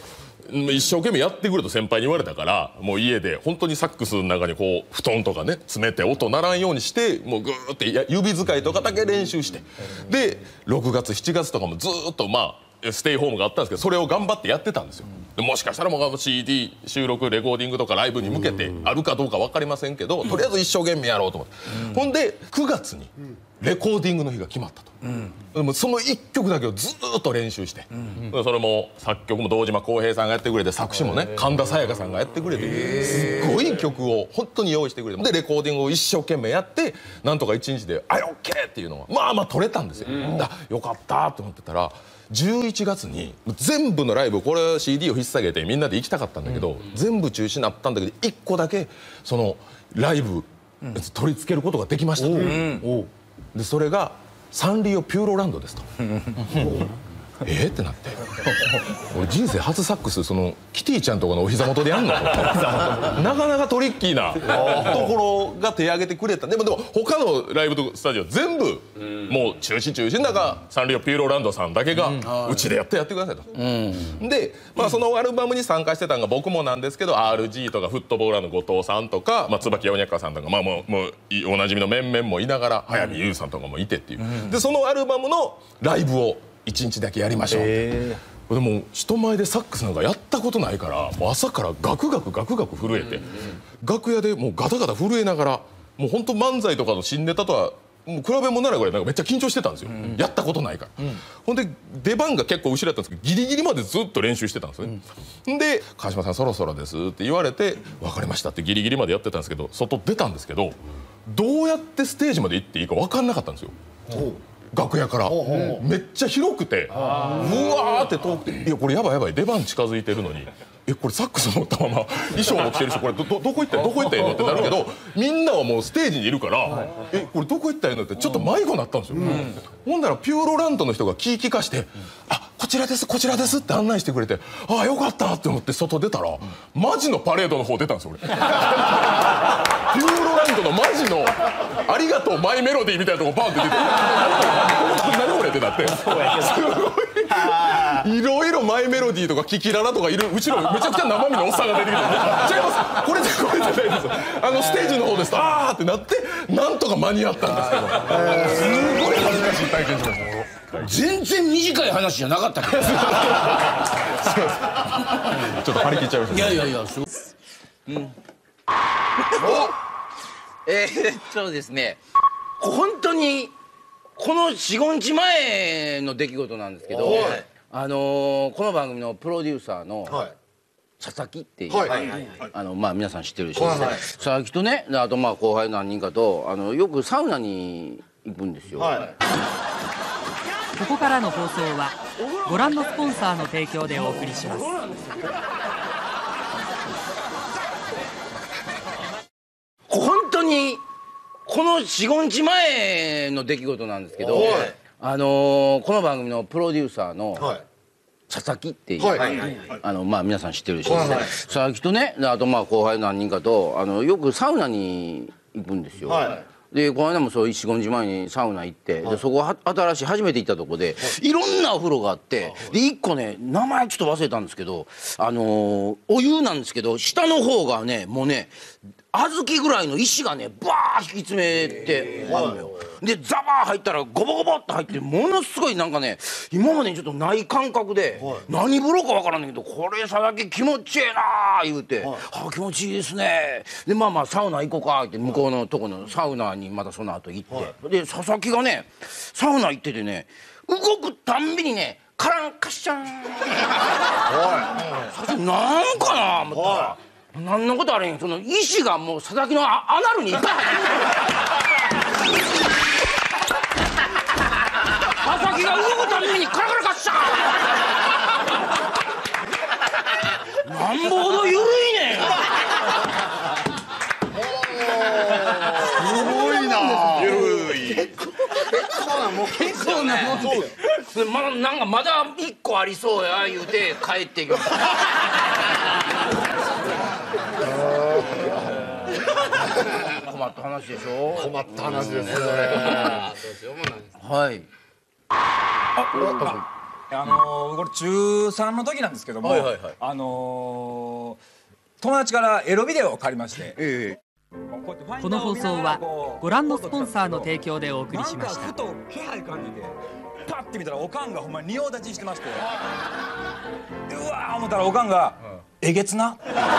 一生懸命やってくれと先輩に言われたから、もう家で本当にサックスの中にこう布団とかね詰めて音鳴らんようにして、もうグーって指使いとかだけ練習して、でろくがつしちがつとかもずーっとまあステイホームがあったんですけど、それを頑張ってやってたんですよ。でもしかしたらもう シーディー 収録レコーディングとかライブに向けてあるかどうか分かりませんけど、とりあえず一生懸命やろうと思って、ほんでくがつにレコーディングの日が決まったと、うん、でもそのいっきょくだけをずーっと練習して、うん、それも作曲も堂島康平さんがやってくれて、作詞もね神田沙也加さんがやってくれて、すっごい曲を本当に用意してくれて、でレコーディングを一生懸命やって、なんとかいちにちで「あいオッケー!」っていうのがまあまあ取れたんですよ、うん、だよかったと思ってたら、じゅういちがつに全部のライブ、これ シーディー を引っ提げてみんなで行きたかったんだけど、うん、全部中止になったんだけど、いっこだけそのライブ、うん、取り付けることができましたと、うん、でそれがサンリオピューロランドですとえーってなって、俺人生初サックスそのキティちゃんとかのお膝元でやんのなかなかトリッキーなところが手挙げてくれた。でもでも他のライブとスタジオ全部もう中止中止の中、サンリオピューロランドさんだけがうちでやってやってくださいと、うん、で、まあ、そのアルバムに参加してたのが僕もなんですけど、 アールジー とかフットボーラーの後藤さんとか、まあ、椿八百屋さんとか、まあ、もうもうおなじみの面々もいながら、早見優さんとかもいてっていう、うん、でそのアルバムのライブをいちにちだけやりましょうって、でも人前でサックスなんかやったことないから、もう朝からガクガクガクガク震えて、うん、楽屋でもうガタガタ震えながら、もう本当漫才とかの新ネタとはもう比べもならないぐらいなんかめっちゃ緊張してたんですよ、うん、やったことないから、うん、ほんで出番が結構後ろだったんですけど、ギリギリまでずっと練習してたんですね、うん、で「川島さんそろそろです」って言われて「分かりました」ってギリギリまでやってたんですけど、外出たんですけど、どうやってステージまで行っていいか分かんなかったんですよ、楽屋からめっちゃ広くて、うわーって遠くて、いやこれやばいやばい、出番近づいてるのに、えこれサックス持ったまま衣装も着てるし、これ ど, ど, どこ行ったどこ行ったのってなるけど、みんなはもうステージにいるから、えこれどこ行ったのってちょっと迷子になったんですよ、うん、ほんならピューロランドの人が気利かして「あこちらですこちらです」って案内してくれて、ああよかったって思って外出たら、マジのパレードの方出たんですよ俺ピューロランドのマジの「ありがとうマイメロディー」みたいなとこバンって出て何これってなって、すごいいろいろマイメロディーとかキキララとかいる後ろめちゃくちゃ生身のおっさんが出てきて「違いますこれじゃこれじゃないですあのステージの方です」あーってなってなんとか間に合ったんですけど、すごい恥ずかしい体験しました。 全然短い話じゃなかったけどちょっと張り切っちゃいました、 ね、いやいやいやすごい、うん、 えー、っとですね、本当にこのよん、ごにちまえの出来事なんですけど、あのー、この番組のプロデューサーの佐々木っていう、はい、あのまあ皆さん知ってるでしょうね、はい、佐々木とね、あとまあ後輩何人かとあのよくサウナに行くんですよ、はい、 ここからの放送はご覧のスポンサーの提供でお送りします。 本当にこのよん、ごにちまえの出来事なんですけど、あのー、この番組のプロデューサーの佐々木っていう、はい、あのまあ皆さん知ってるでしょうね、はい、佐々木とね、あとまあ後輩何人かとあのよくサウナに行くんですよ、はい、でこの間もそうよん、ごにちまえにサウナ行って、はい、でそこは新しい初めて行ったとこで、はい、いろんなお風呂があって、でいっこね名前ちょっと忘れたんですけど、あのー、お湯なんですけど下の方がねもうね小豆ぐらいの石がねバー引き詰めてあるのよ。でザバー入ったらゴボゴボって入ってものすごいなんかね今までにちょっとない感覚で、はい、何風呂かわからんねんけどこれ佐々木気持ちええなー言うて、はい、あ気持ちいいですね。でまあまあサウナ行こうかって向こうのとこのサウナにまたその後行って、はい、で佐々木がねサウナ行っててね動くたんびにねカランカッシャンはい、なんかな思ったら、はい、何のことあれへん、その石がもう佐々木のアナルにいっぱい入ってる佐々木が動くたびにカラカラカッシャンなんぼほど緩いねんすごいな緩い結構なもう結構なもんでまだなんかまだ一個ありそうや言うて帰っていきました困った話でしょ。 困った話ですね。 はい。あ、 あのー、これ中さんの時なんですけども、 はいはいはい、 あのー、友達からエロビデオを借りまして、えこの放送はご覧のスポンサーの提供でお送りしました。 ふと気配感じてパッて見たらおかんがほんまに仁王立ちしてまして、うわー思ったらおかんが「えげつな」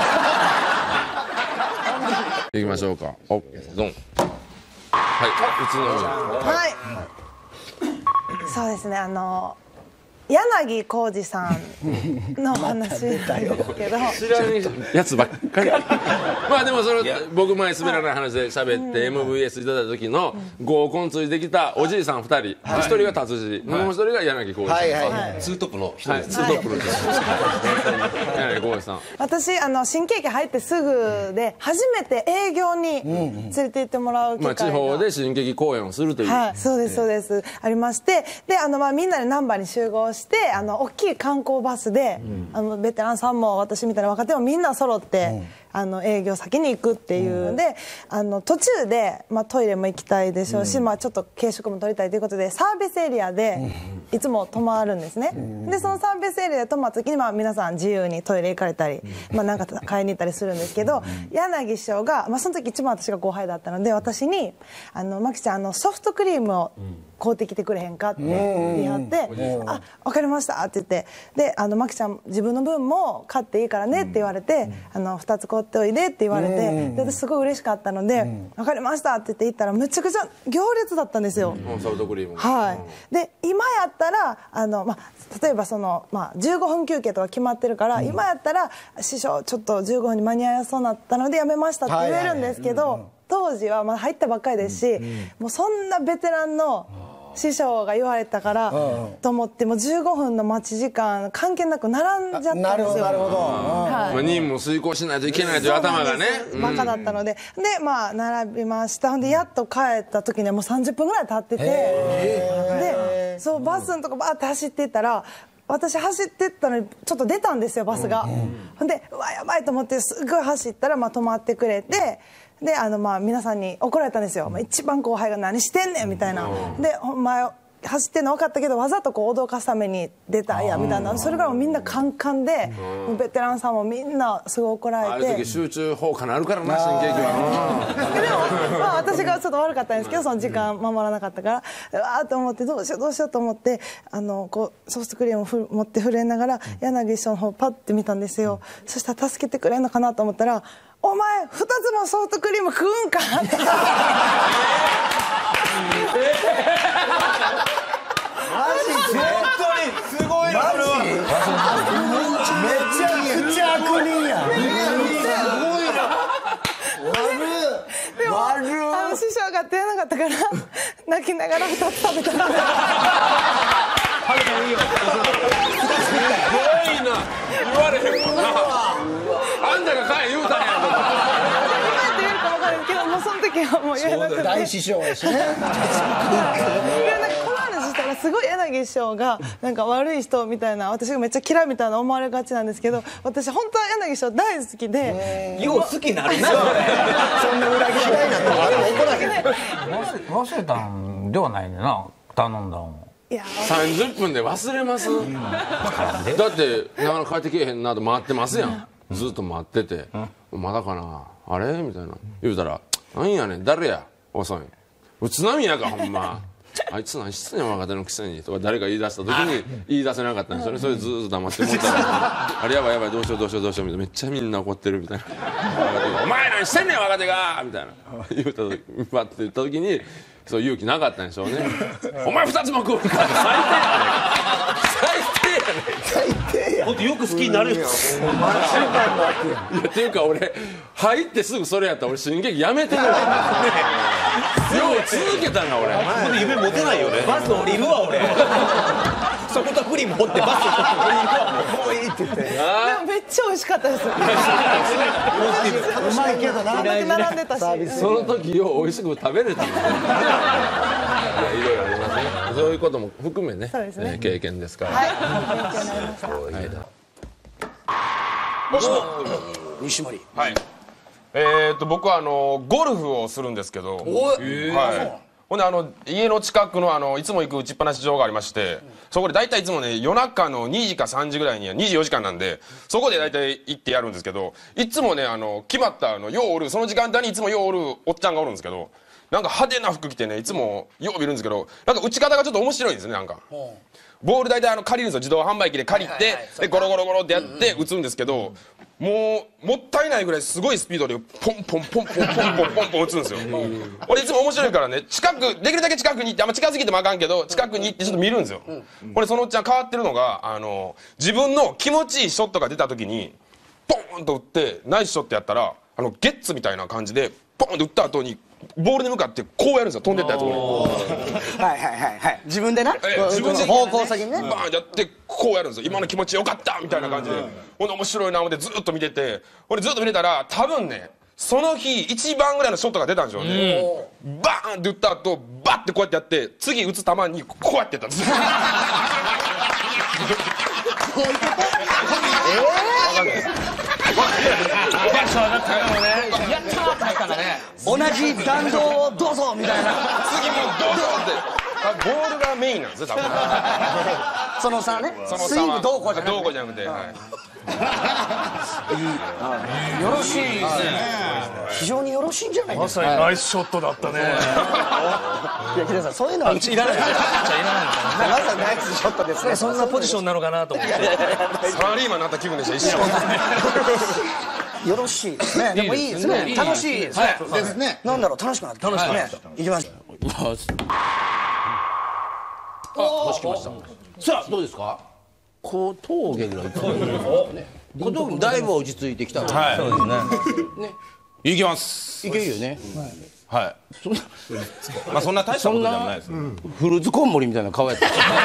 行きましょうか。おドン。はい、うちのはい、そうですね、あの柳浩二さんの話ですけど知らないやつばっかりまあでもそれ僕前滑らない話で喋って エムブイエス いただいた時の合コンついてきたおじいさんふたり、一人が達治、もう一人が柳浩二さん、 はいはい、ツートップの人です。 ツートップの人です。柳浩二さん。 私あの新喜劇入ってすぐで初めて営業に連れて行ってもらう機会が、 まあ地方で新喜劇公演をするという、 はい、そうですそうです、ありまして、であのまあみんなで難波に集合して、あの大きい観光バスで、うん、あのベテランさんも私みたいな若手もみんな揃って、うん、あの営業先に行くっていうので、うん、あの途中で、まあ、トイレも行きたいでしょうし、うん、まあ、ちょっと軽食も取りたいということでサービスエリアでいつも泊まるんですね、うん、でそのサービスエリアで泊まった時に、まあ、皆さん自由にトイレ行かれたり、うん、まあ、なんか買いに行ったりするんですけど、うん、柳師匠が、まあ、その時一番私が後輩だったので私に「あのマキちゃんあのソフトクリームを買うてきてくれへんか?」って言い張って「あ、分かりました」って言って、であのマキちゃん自分の分も買っていいからねって言われて、うん、あのふたつ買っておいでって言われて、うん、で私すごい嬉しかったので、うん、分かりましたって言って行ったらめちゃくちゃ行列だったんですよ、 うん、ソフトクリーム、 はい、で今やったらあの、まあ、例えばその、まあ、じゅうごふん休憩とか決まってるから、うん、今やったら師匠ちょっとじゅうごふんに間に合いそうになったのでやめましたって言えるんですけど、当時はまだ入ったばっかりですし、うん、もうそんなベテランの師匠が言われたから、うん、と思ってもうじゅうごふんの待ち時間関係なく並んじゃったんですよ。なるほどなるほど、 はい、まあ、任務遂行しないといけないという頭がね、 バカだったので、でまあ並びました。ほんでやっと帰った時にはもうさんじゅっぷんぐらい経ってて、でそうバスのとこバーって走っていったら、私走ってったのにちょっと出たんですよバスが、うんうん、ほんでうわやばいと思ってすぐ走ったら、まあ、止まってくれて、であのまあ皆さんに怒られたんですよ、まあ、一番後輩が何してんねんみたいな、でお前走ってんの分かったけどわざとこう脅かすために出たんやみたいな、それからもみんなカンカンで、もうベテランさんもみんなすごい怒られて、 ああいう時集中放火なるからな新喜劇はでも、まあ、私がちょっと悪かったんですけど、その時間守らなかったからうわーと思って、どうしようどうしようと思って、あのこうソフトクリームをふ持って震えながら柳師匠の方パッて見たんですよ、うん、そしたら助けてくれんのかなと思ったら、お前ふたつもソフトクリーム食うんかってマジで本当にすごいな、これはめちゃくちゃ悪人やん、すごいな、 でもあの師匠が出なかったから泣きながらふたつ食べたんで食べたらいいよ怖いな、言われへんもんな、あんたが買え言うたんやとか言えるか分からんけど、もうその時はもう言えなくて、 大師匠やしねすごい柳師匠がなんか悪い人みたいな、私がめっちゃ嫌いみたいな思われがちなんですけど、私本当は柳師匠大好きで、 よう好きになるなそんな裏切り嫌いなとこあるの怒らへん忘れたんではないねんな、頼んだん。 いやさんじゅっぷんで忘れます、うん、だってなかなか帰ってけえへんなと待ってますやん、うん、ずっと待ってて、うん、まだかなあれみたいな言うたら、なんやねん誰や遅い、宇都宮かほんまあいつ何してんねん若手のくせにとか誰か言い出した時に言い出せなかったんですよね。それずっと黙って思ったらあれやばいやばいどうしようどうしようどうしようみたいな、めっちゃみんな怒ってるみたいなお前何してんねん若手がみたいな言うた時バッて言った時にそう勇気なかったんでしょうねお前二つも食うか最低やね最低やね本当よく好きになるよ。いやっていうか俺入ってすぐそれやったら俺新劇やめてるよよう続けたな俺。 まだ夢持てないよね。バス降りるわ俺。ソフトクリーム持ってバス降りるわもういいって言って。でもめっちゃ美味しかったです。 うまいけどな。 並んでたし。 その時よう美味しく食べれたの。いやいろいろありますね。そういうことも含めね、 そうですね、 えー、経験ですから。 はい。勉強になりました。 はい。西森。 はい。えー、っと僕はあのゴルフをするんですけど、はい、 ほんであの家の近くのあのいつも行く打ちっぱなし場がありまして、そこで大体いつもね夜中のにじかさんじぐらいにはにじよじかんなんで、そこで大体行ってやるんですけど、いつもねあの決まったあのようおるその時間帯にいつもようおるおっちゃんがおるんですけど、なんか派手な服着てねいつもよう見るんですけど、なんか打ち方がちょっと面白いんですね。なんかボール大体あの借りるんですよ、自動販売機で借りて、でゴロゴロゴロってやって打つんですけど、もうもったいないぐらいすごいスピードでポンポンポンポンポンポンポンポン打つんですよ。俺いつも面白いからね、近くできるだけ近くに行って、あんま近づいてもあかんけど近くに行ってちょっと見るんですよ。これそのおっちゃん変わってるのが、あの自分の気持ちいいショットが出た時にポンと打ってナイスショットやったら、あのゲッツみたいな感じでポンと打った後にボールに向かってこうやるんですよ、飛んでったやつを。 はいはいはいはい、自分でな、 ええ、自分で方向先にねバーンやってこうやるんですよ。今の気持ちよかったみたいな感じで、ほんで面白いな思ってずっと見てて、ほんでずっと見てたら多分ねその日一番ぐらいのショットが出たんでしょうね。バーンって打った後バッてこうやってやって、次打つ球にこうやってやったんですよ。 同じ弾道をどうぞみたいな。 次もどうぞってボールがメインなんですよ多分。 その差ね、 そのスイングどうこうじゃなくてどうこうじゃなくて、はいよろしいですね。非常によろしいんじゃないですか。 まさにナイスショットだったね。 いや、ヒデさん、そういうのはうちいらない。 じゃあいらないのかな。 まさにナイスショットですね。 そんなポジションなのかなと思って。 サラリーマンになった気分でした一瞬。 よろしいですね。でもいいですね。楽しいですね。 ですね。 なんだろう、楽しくなって楽しくね。行きましょう。 あ、欲しきました。さあどうですか。小峠ぐらいいったね。小峠もだいぶ落ち着いてきた。 はい。そうですね。 ね。いきます。 いけるよね。 はい。そんなまあそんな大したことでもないです。 フルーツコウモリみたいな顔やった。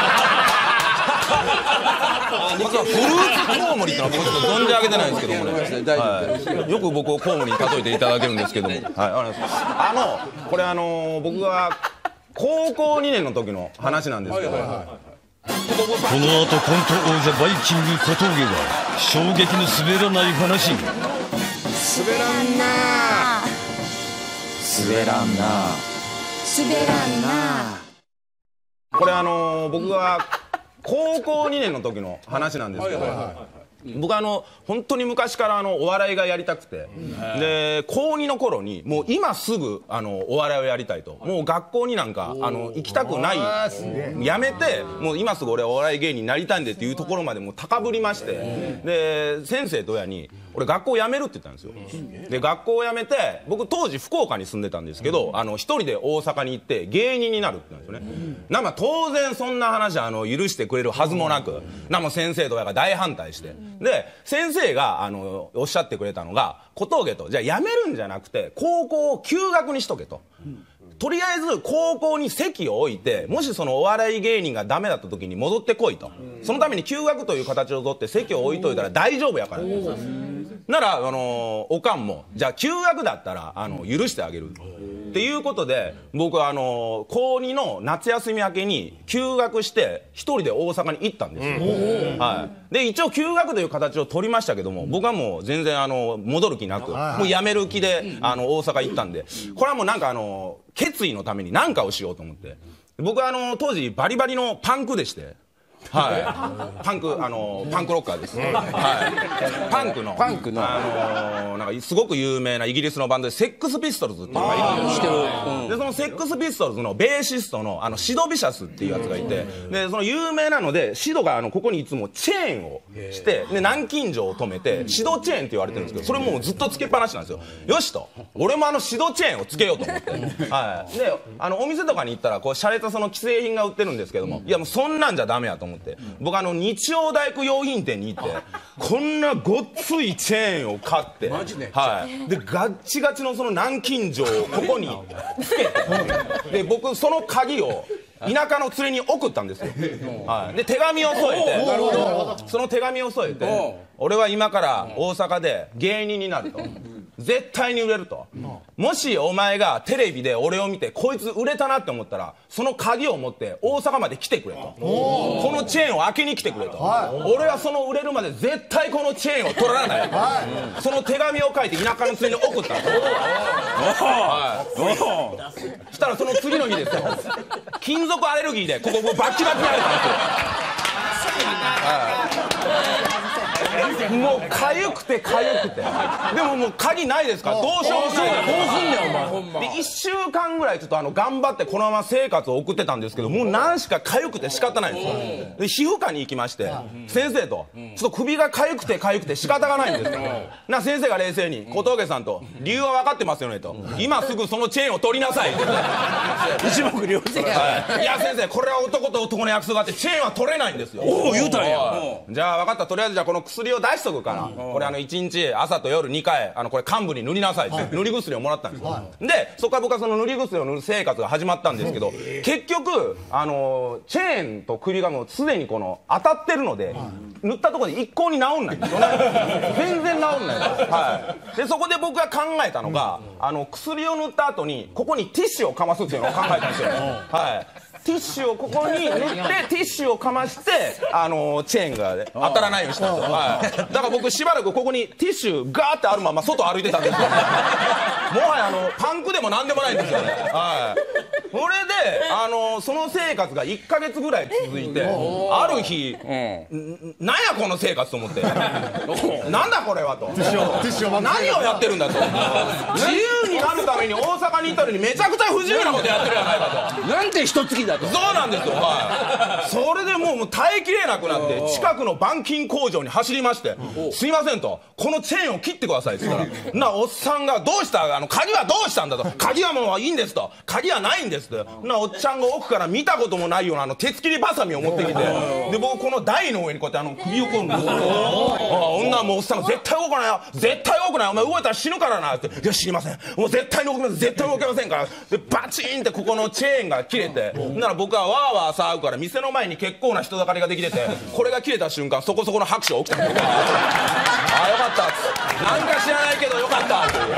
僕はフルーツコウモリってのは僕ちょっと存じ上げてないんですけどもね。よく僕をコウモリに例えていただけるんですけども。はい。あのこれあの僕が高校にねんの時の話なんですけど。この後コント王者バイキング小峠が衝撃の滑らない話。 滑らんな滑らんな滑らんな。 これあの僕が高校にねんの時の話なんですけど、僕あの本当に昔からあのお笑いがやりたくて、で高にの頃にもう今すぐあのお笑いをやりたいと、もう学校になんかあの行きたくない、やめてもう今すぐ俺はお笑い芸人になりたいんでっていうところまでもう高ぶりまして、で先生と親に俺学校辞めるって言ったんですよ。で学校を辞めて、僕当時福岡に住んでたんですけど、あの一人で大阪に行って芸人になるって言ったんですよね。なんか当然そんな話あの許してくれるはずもなく、なんも先生と親が大反対して、で先生があのおっしゃってくれたのが、小峠と、じゃあ辞めるんじゃなくて高校を休学にしとけと。とりあえず高校に籍を置いて、もしそのお笑い芸人がダメだった時に戻ってこいと。そのために休学という形をとって籍を置いといたら大丈夫やから、ね、ならあのおかんもじゃあ休学だったらあの許してあげるっていうことで、僕はあの高にの夏休み明けに休学して一人で大阪に行ったんですよ。はい、で一応休学という形を取りましたけども、僕はもう全然あの戻る気なく、もう辞める気であの大阪行ったんで、これはもうなんかあの決意のために何かをしようと思って、僕はあの当時バリバリのパンクでして。はい、パンクあのパンクロッカーです。はい、パンクのパンクのあのなんかすごく有名なイギリスのバンドでセックスピストルズっていうのがいるんですけど、でそのセックスピストルズのベーシストのあのシドビシャスっていうやつがいて、でその有名なのでシドがあのここにいつもチェーンをしてで南京錠を止めてシドチェーンって言われてるんですけど、それもうずっとつけっぱなしなんですよ。よしと、俺もあのシドチェーンをつけようと思って、はい、であのお店とかに行ったらこう洒落たその既製品が売ってるんですけども、いやもうそんなんじゃダメやと思って。僕あの日曜大工用品店に行ってこんなごっついチェーンを買って、はい、でガッチガチのその南京錠をここにつけて、で僕その鍵を田舎の連れに送ったんですよ。はい、で手紙を添えて、その手紙を添えて、俺は今から大阪で芸人になると。絶対に売れると、うん、もしお前がテレビで俺を見てこいつ売れたなって思ったらその鍵を持って大阪まで来てくれと、このチェーンを開けに来てくれと、はい、俺はその売れるまで絶対このチェーンを取らない、はい、その手紙を書いて田舎の連れに送ったんですよ。 したらその次の日ですよ、金属アレルギーでここもうバッキバキになれたんですよ。もう痒くて痒くて、でももう鍵ないですからどうしようもない。どうすんねんお前。でいっしゅうかんぐらいちょっとあの頑張ってこのまま生活を送ってたんですけど、もう何しか痒くて仕方ないんですよ。で皮膚科に行きまして、先生とちょっと首が痒くて痒くて仕方がないんですよ。な先生が冷静に、小峠さんと理由は分かってますよねと、今すぐそのチェーンを取りなさいって一目瞭然や。いや先生これは男と男の約束があってチェーンは取れないんですよ。 おお言うたんや。 じゃあ分かった、とりあえずじゃあこの薬を出しとくから、これあのいちにち朝と夜にかいあのこれ患部に塗りなさいって塗り薬をもらったんですよ。でそこから僕はその塗り薬を塗る生活が始まったんですけど、結局あのチェーンと首がもうすでにこの当たってるので、塗ったところで一向に治んないんですよね。全然治んないんです。はい。でそこで僕が考えたのが、あの薬を塗った後にここにティッシュをかますっていうのを考えたんですよ。はい。ティッシュをここに塗ってティッシュをかまして、あのー、チェーンが、ね、当たらないようにしたんですよ。はい、だから僕しばらくここにティッシュガーってあるまま外歩いてたんですよ。もはやあのパンクでもなんでもないんですよね。はい。それで、あのー、その生活がいっかげつぐらい続いて、ある日、うん、なんやこの生活と思ってなんだこれはと、何をやってるんだと、自由になるために大阪に行ったのにめちゃくちゃ不自由なことやってるやないかと。 なんて一月だと。 そうなんですよ。はい。それでもう、もう耐えきれなくなって近くの板金工場に走りまして、すいませんと、このチェーンを切ってくださいって言ったら、なおっさんがどうした、あの鍵はどうしたんだと、鍵はもういいんですと、鍵はないんですって。なおっちゃんが奥から見たこともないようなあの鉄切りバサミを持ってきて、で僕この台の上にこうやってあの首をこう抜く。女はもうおっさんが絶対動かないよ、絶対動くない、お前動いたら死ぬからなって、いや知りません、もう絶対に動きません、絶対動けませんから。でバチーンってここのチェーンが切れて、なら僕はわーわー騒ぐから店の前に結構な人だかりができてて、これが切れた瞬間そこそこの拍手が起きたんですよ。ああよかったっつ、なんか知らないけどよかったっていう。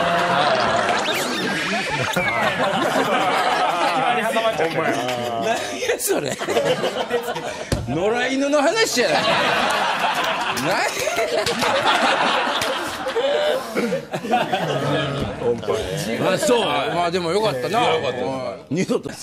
何やそれ。野良犬の話やない。何あそう、まあでもよかったな。二度と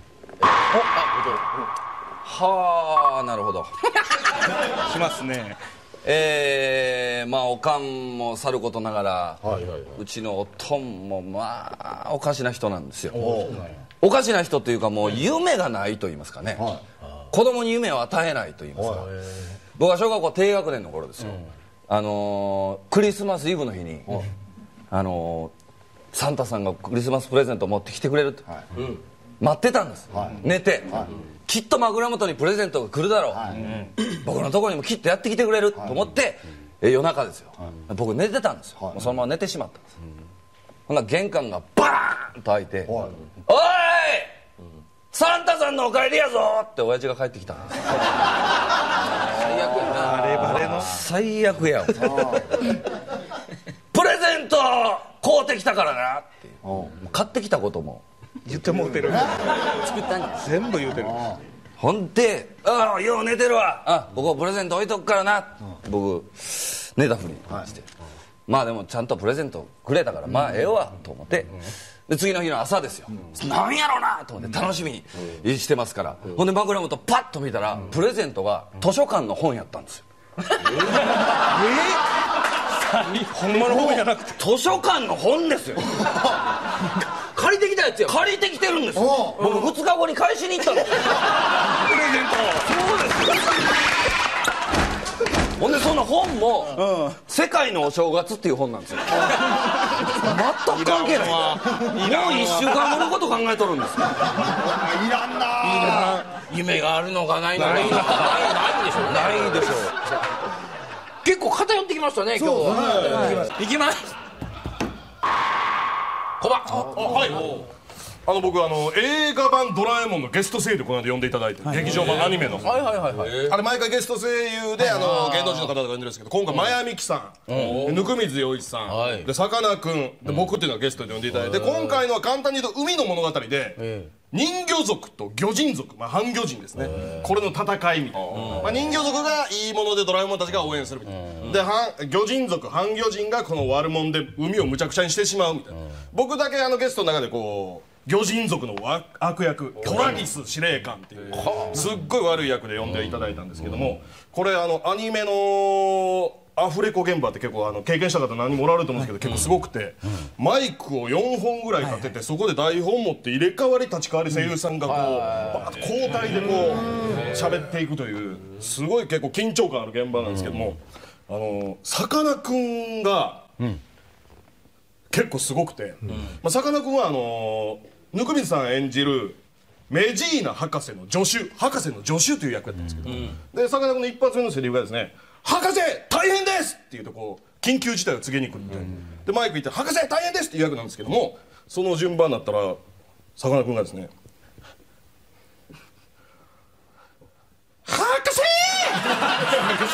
はあ、なるほど。 しますね。 えー、まあおかんもさることながら、はいはいはい、うちのおとんもまあおかしな人なんですよ。おかしな人というか、もう夢がないと言いますかね、はい、子供に夢を与えないと言いますか、はい、僕は小学校低学年の頃ですよ、うん、あのー、クリスマスイブの日に、うん、あのー、サンタさんがクリスマスプレゼントを持ってきてくれると、はい、待ってたんです、はい、寝て、はい、きっと枕元にプレゼントが来るだろう、はい、僕のところにもきっとやってきてくれると思って、はい、え夜中ですよ、はい、僕寝てたんですよ、はい、もうそのまま寝てしまったんです、うん、ほんなら玄関がバーンと開いて、はい、おい、うん、サンタさんのお帰りやぞって親父が帰ってきたんです。最悪やな、バレバレの最悪や。プレゼント買うてきたからなって買ってきたことも言ってもうてる。 作ったんや全部言うてる。 ほんで、ああよう寝てるわ、あ僕はプレゼント置いとくからな、うん、僕寝たふりして、はい、まあでもちゃんとプレゼントくれたから、まあええわと思って、で次の日の朝ですよ、うん、なんやろうなと思って楽しみにしてますから、うん、ほんで枕元パッと見たら、うん、プレゼントが図書館の本やったんですよ。えー、えー、ほんまの本じゃなくて図書館の本ですよ。借りてきたやつや。借りてきてるんですよ。僕ふつかごに返しに行ったの。プレゼント。そうです。ほんでその本も、うん、世界のお正月っていう本なんですよ。全く関係ない。もういっしゅうかんごのこと考えとるんですよ。 いらんな。いらん。夢があるのかないのか。ないでしょう。 ないでしょう。 結構偏ってきましたね今日は。行きます。 コバ。はい。あの僕あの映画版ドラえもんのゲスト声優でこの間呼んでいただいて、劇場版アニメの、はいはいはいはい、あれ毎回ゲスト声優であの芸能人の方とか呼んでるんですけど、今回真矢美樹さん、温水洋一さんでさかなクンで僕っていうのはゲストで呼んでいただいて、今回のは簡単に言うと海の物語で人魚族と魚人族、まあ半魚人ですね、これの戦いみたいな、まあ人魚族がいいものでドラえもんたちが応援するみたいな、で魚人族半魚人がこの悪者で海をむちゃくちゃにしてしまうみたいな、僕だけあのゲストの中でこう魚人族の悪役トラギス司令官っていうすっごい悪い役で呼んでいただいたんですけども、これあのアニメのアフレコ現場って結構あの経験した方何人もおられると思うんですけど、結構すごくて、マイクをよんほんぐらい立ててそこで台本持って入れ替わり立ち替わり声優さんがこうバーッと交代でこう喋っていくというすごい結構緊張感ある現場なんですけども、あのさかなクンが結構すごくて、まあさかなクンはあの温水さん演じるメジーナ博士の助手博士の助手という役やったんですけど、でさかなクンの一発目のセリフがですね、博士大変ですって言うとこう緊急事態を告げに来るみたいな、でマイク行って博士大変ですっていう役なんですけども、その順番になったらさかなクンがですね、博士博士博士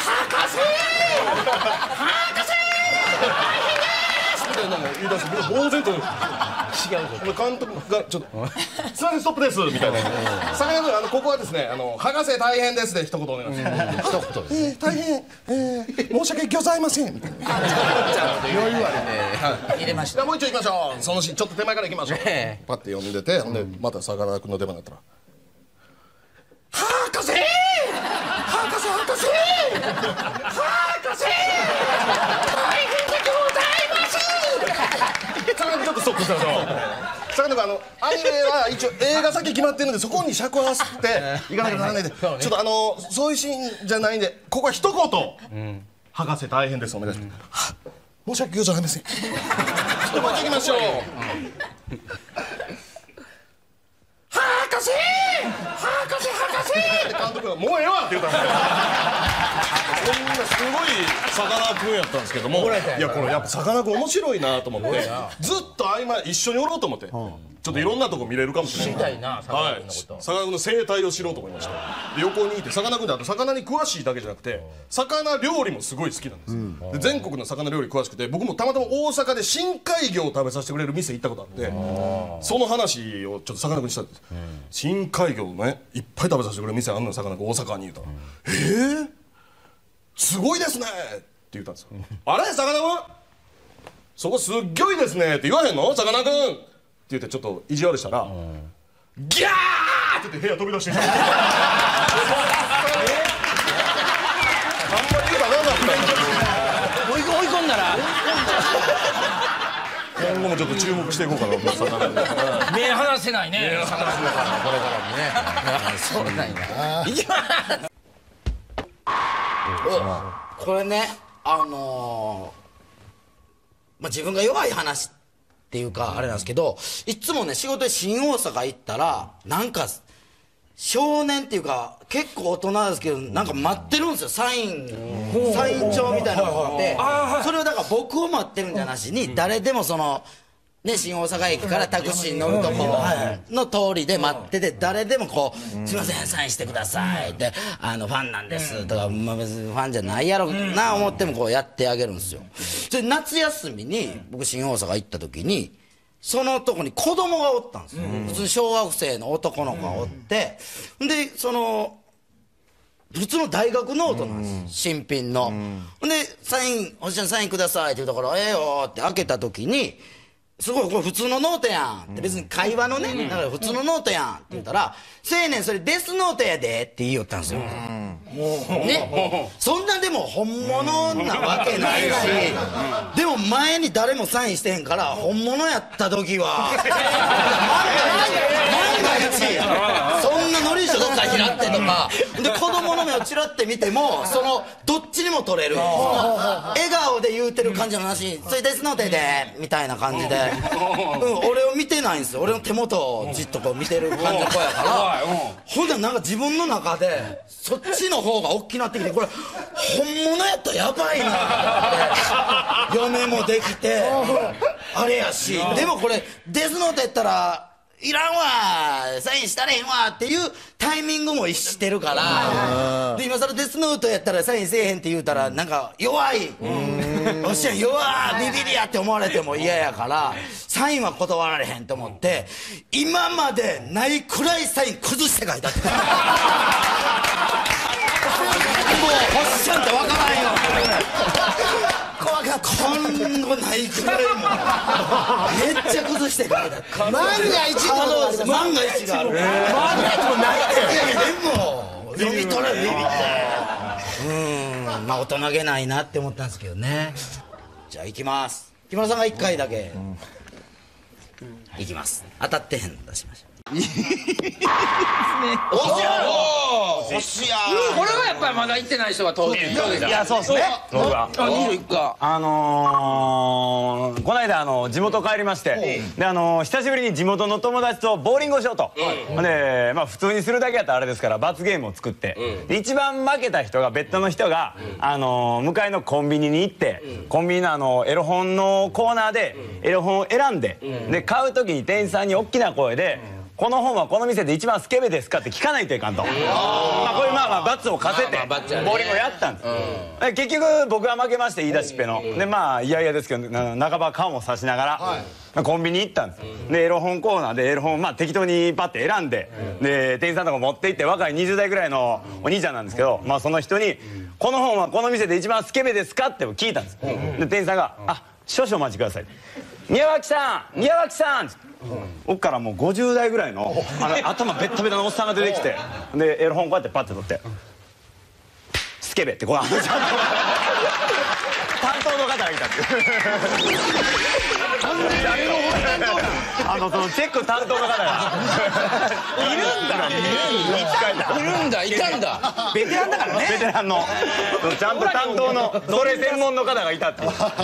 博士大変ですみたいなのを言い出して呆然と違うぞ監督がちょっとすいませんストップですみたいな、さかなクンあのここはですねあの博士大変ですで一言お願いします。一言です。大変え申し訳ございませんみたいな。余裕あるね。入れました。もう一丁行きましょう。そのシーンちょっと手前から行きましょう。パッて読んでて、ほんでまたさかなクンの出番になったら。博士博士博士博士大変でございますさかなクンちょっとストップしたでしょ。さかなクンあのアニメは一応映画先決まってるんでそこに尺を合わせていかなきゃならないんで、ちょっとあのそういうシーンじゃないんでここは一言「博士大変ですお願いします」申し訳ございません。ちょっともう一度いきましょう。博士博士博士って監督が「もうええわ」って言ったんですよ。こんなすごいさかなクンやったんですけども、いやこれやっぱさかなクン面白いなと思ってずっと合間一緒におろうと思って、ちょっといろんなとこ見れるかもしれない。知りたいなさかなクンのこと。さかなクンの生態を知ろうと思いました。で横にいてさかなクンってあと魚に詳しいだけじゃなくて魚料理もすごい好きなんです。で全国の魚料理詳しくて、僕もたまたま大阪で深海魚を食べさせてくれる店行ったことあって、その話をちょっとさかなクンにしたんです。深海魚をねいっぱい食べさせてくれる店あんのさかなクン大阪に言うたら「えーすごいですね」って言ったんですよ。あれさかなクンそこすっごいですねって言わへんのさかなクンって言ってちょっと意地悪したらギャーって言って部屋飛び出してきた。あんまり言うたらなんだった追い込んだら今後もちょっと注目していこうかな。 目離せないね。さかなクンだからこれからもね。そうなんや。いきます。 これねあのー、まあ自分が弱い話っていうかあれなんですけど、いつもね仕事で新大阪行ったらなんか少年っていうか結構大人ですけどなんか待ってるんですよ、サインサイン帳みたいなのがあって、それをだから僕を待ってるんじゃなしに誰でもそのね新大阪駅からタクシーに乗るとこの通りで待ってて誰でもこう「すいませんサインしてください」って「あのファンなんです」とか、まあ別にファンじゃないやろな思ってもこうやってあげるんですよ。それ夏休みに僕新大阪行った時にそのとこに子供がおったんですよ。普通に小学生の男の子がおってでその普通の大学ノートなんです、新品の。でサイン「おっしゃんサインください」って言うから「ええよ」って開けた時にすごいこれ普通のノートやんって別に会話のねだから普通のノートやんって言ったら「青年それデスノートやで」って言いよったんですよ。ねそんなでも本物なわけないしでも前に誰もサインしてへんから本物やった時は万が一そんなノリショどっか拾ってとかで子供の目をチラって見てもそのどっちにも取れる笑顔で言うてる感じの話に「それデスノートやで」みたいな感じで、うん、俺を見てないんですよ。俺の手元をじっとこう見てる感じの子やからほんでなんか自分の中でそっちの方が大きなってきてこれ本物やったらやばいなって嫁もできてあれやしでもこれデスノートやったらいらんわサインしたれへんわっていうタイミングも一致してるからで今それデスノートやったらサインせえへんって言うたらなんか弱いおっしゃん弱ビビりやって思われても嫌やからサインは断られへんと思って今までないくらいサイン崩して書いたってもうおっしゃんって分からんよここは今後ないくらいもめっちゃ崩して書いた万が一の万が一がある万が一もないってでも読み取れビビってうんまあ大人げないなって思ったんですけどね。じゃあ行きます。木村さんがいっかいだけ行きます。当たってへんの出しましょう。 おしやこれはやっぱりまだ行ってない人が当然いやそうですね僕はあのこの間地元帰りましてであの久しぶりに地元の友達とボーリングをしようとでまあ普通にするだけやったらあれですから罰ゲームを作って一番負けた人がベッドの人があの向かいのコンビニに行ってコンビニのあのエロ本のコーナーでエロ本を選んでで買う時に店員さんに大きな声でこの本はこの店で一番スケベですかって聞かないといかんとまあこれまあまあ罰を課せてボーリングをやったんです結局僕は負けまして言い出しっぺのでまあいやいやですけど半ば顔も差しながらコンビニ行ったんですでエロ本コーナーでエロ本まあ適当にパッて選んでで店員さんとか持って行って若いにじゅう代ぐらいのお兄ちゃんなんですけどまあその人に「この本はこの店で一番スケベですか?」って聞いたんですで店員さんが「あ少々お待ちください」「宮脇さん宮脇さん」奥からもうごじゅう代ぐらいの頭ベッタベタのおっさんが出てきてでエロ本こうやってパッて取って「スケベ」ってこう担当の方がいたってあのそのチェック担当の方がいるんだいるんだいたんだベテランだからねベテランのちゃんと担当のそれ専門の方がいたって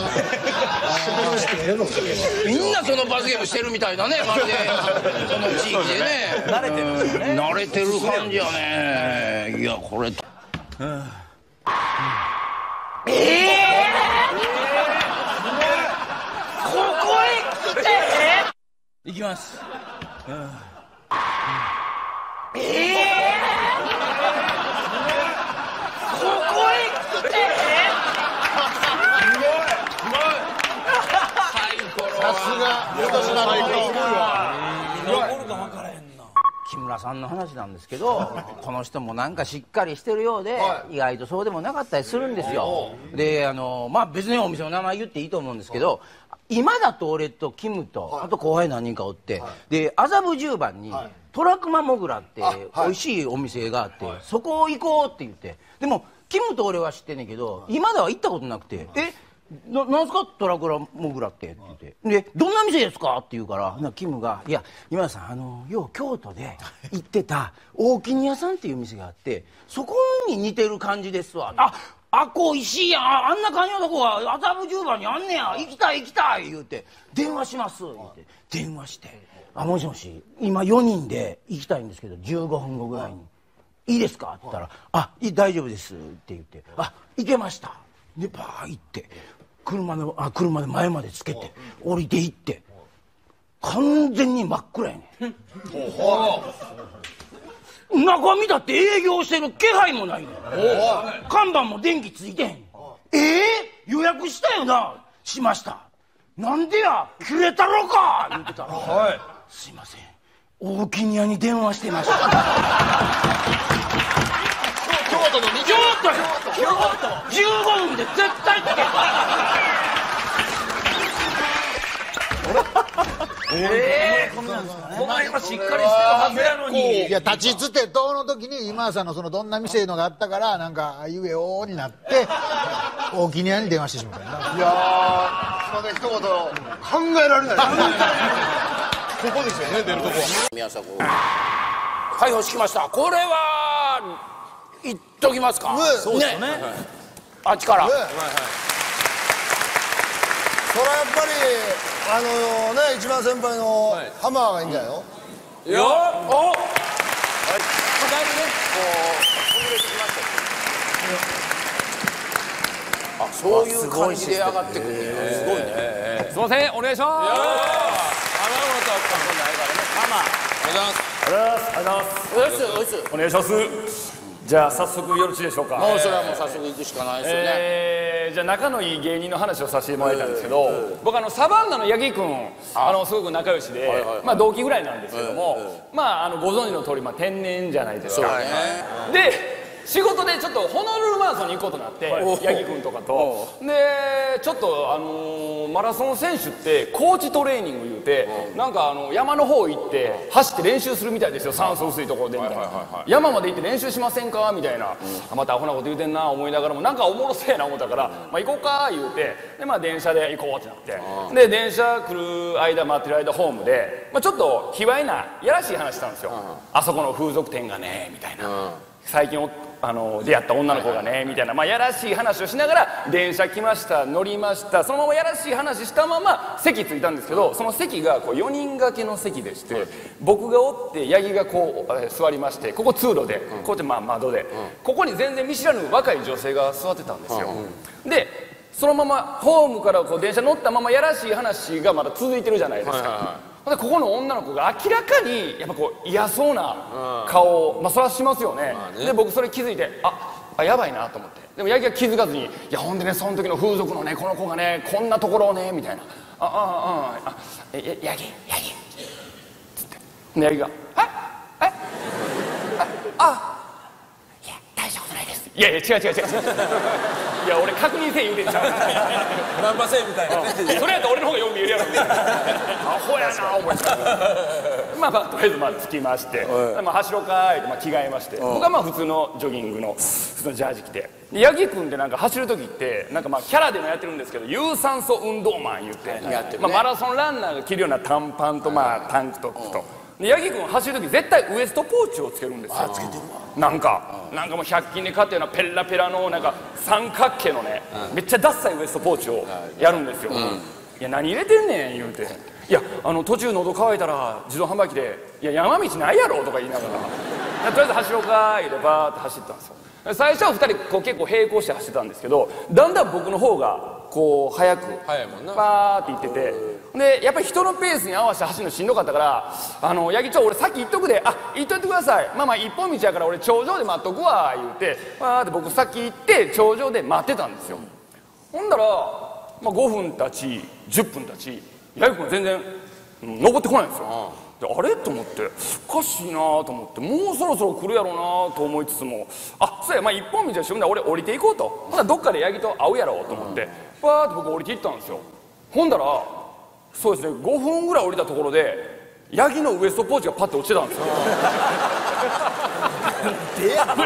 みんなその罰ゲームしてるみたいだねまるでその地域でね慣れてるね慣れてる感じやねいやこれええここへ来ていきますええここへ来てさすが今年の相手残るか分からへんな木村さんの話なんですけどこの人もなんかしっかりしてるようで、はい、意外とそうでもなかったりするんですよであのまあ別にお店の名前言っていいと思うんですけど今だと俺とキムと、はい、あと後輩何人かおって、はい、で麻布十番に、はい、トラクマモグラって美味しいお店があって、はい、そこ行こうって言ってでもキムと俺は知ってんねんけど、はい、今だは行ったことなくてえななんすかトラクマモグラってって言ってでどんな店ですかって言うからキムがいや今田さんあのよう京都で行ってた大木屋さんっていう店があってそこに似てる感じですわああっこ石井やんあんな感じのとこは麻布十番にあんねや行きたい行きたい言うて電話します言うて電話してあもしもし今よにんで行きたいんですけどじゅうごふんごぐらいにいいですかって言ったらあ大丈夫ですって言ってあ行けましたでバー行って車のあ車で前までつけて降りて行って完全に真っ暗やねん中見たって営業してる気配もないねん看板も電気ついてへんえー、予約したよなしましたなんでや切れたろか言ってたら、はい、すいません大木屋に電話してました京都の京都京都じゅうごふんで絶対つけええー、この辺はしっかりしてるはずやのにいや立ちつてどの時に今田さんのそのどんな店のがあったからなんかあいうえおになって大木屋に電話してしまったんだいやーそれ一言考えられないここですよね出るとこ宮下君はい押しきましたこれは言っときますか、ね、そうですね、はい、あっちから、ねはいはい、 それはやっぱりあのね一番先輩のハマーがいいんじゃないの、 いやおはいだいぶねこうほぐれてきましたあそういう感じで上がってくるねすごいねすいませんお願いしますハマーお願いしますお願いしますじゃあ早速よろしいでしょうかもうそれはもう早速行くしかないですよね、えー、じゃあ仲のいい芸人の話をさせてもらいたいんですけど、えー、僕あのサバンナの八木君あのすごく仲良しで、はいはい、まあ同期ぐらいなんですけども、えー、まああのご存知の通り、まあ、天然じゃないですか、ね、で仕事でちょっとホノルルマラソンに行くことになって八木君とかとでちょっとあのマラソン選手って高地トレーニング言うてなんかあの山の方行って走って練習するみたいですよ、酸素薄いところでみたいな、山まで行って練習しませんかみたいな、またアホなこと言うてんな思いながらもなんかおもろせえな思ったから、まあ、行こうか言うてで、まあ、電車で行こうってなってで電車来る間待ってる間ホームで、まあ、ちょっと卑猥なやらしい話したんですよ、あそこの風俗店がねみたいな、最近おあの出会った女の子がねみたいな、まあ、やらしい話をしながら電車来ました乗りました、そのままやらしい話したまま席着いたんですけど、その席がこうよにん掛けの席でして、僕がおって八木がこう座りまして、ここ通路でこうやってまあ窓で、ここに全然見知らぬ若い女性が座ってたんですよ。でそのままホームからこう電車乗ったままやらしい話がまだ続いてるじゃないですか。でここの女の子が明らかにやっぱこう嫌そうな顔を、まあそれはしますよね。で僕それ気づいてああやばいなと思って、でも八木は気づかずに「いやほんでねその時の風俗のねこの子がねこんなところをね」みたいな「あああああえ八木八木」つってで八木が「ええああいや大したことないです」いやいや違う違う違ういや俺確認せん言うてんちゃうナンパせんみたいなねそれやったら俺の方がよく見えるやろアホやな思いつつまあまあとりあえずまあ着きまして、まあ、走ろうかーってまあ着替えまして、僕はまあ普通のジョギングの普通のジャージ着て、八木君ってなんか走る時ってなんかまあキャラでもやってるんですけど有酸素運動マン言ってやってる、ね、まあ、マラソンランナーが着るような短パンとまあタンクトップと。八木君走る時絶対ウエストポーチをつけるんですよ。つけてるわなんかなんかもうひゃく均で買ったようなペラペラのなんか三角形のね、めっちゃダッサいウエストポーチをやるんですよ。いや何入れてんねん言うて、いやあの途中喉乾いたら自動販売機で「いや山道ないやろ」とか言いながらとりあえず走ろうか言うてバーって走ったんですよ。最初はふたりこう結構並行して走ってたんですけど、だんだん僕の方がこう速くバーって行ってて、でやっぱり人のペースに合わせて走るのしんどかったから「あの八木ちょ俺さっき言っとくで、あ言っといてください、まあまあ一本道やから俺頂上で待っとくわ」言うてバーって僕さっき行って頂上で待ってたんですよ。ほんだら、まあ、ごふん経ちじゅっぷん経ち八木君全然、うん、登ってこないんですよ。であれと思っておかしいなと思って、もうそろそろ来るやろうなと思いつつも、あそうやまあ一本道はしょんだ俺降りていこうと、ほんならどっかで八木と会うやろうと思ってバーって僕降りていったんですよ。ほんだらそうですねごふんぐらい降りたところで八木のウエストポーチがパッて落ちてたんですよ。えっってなって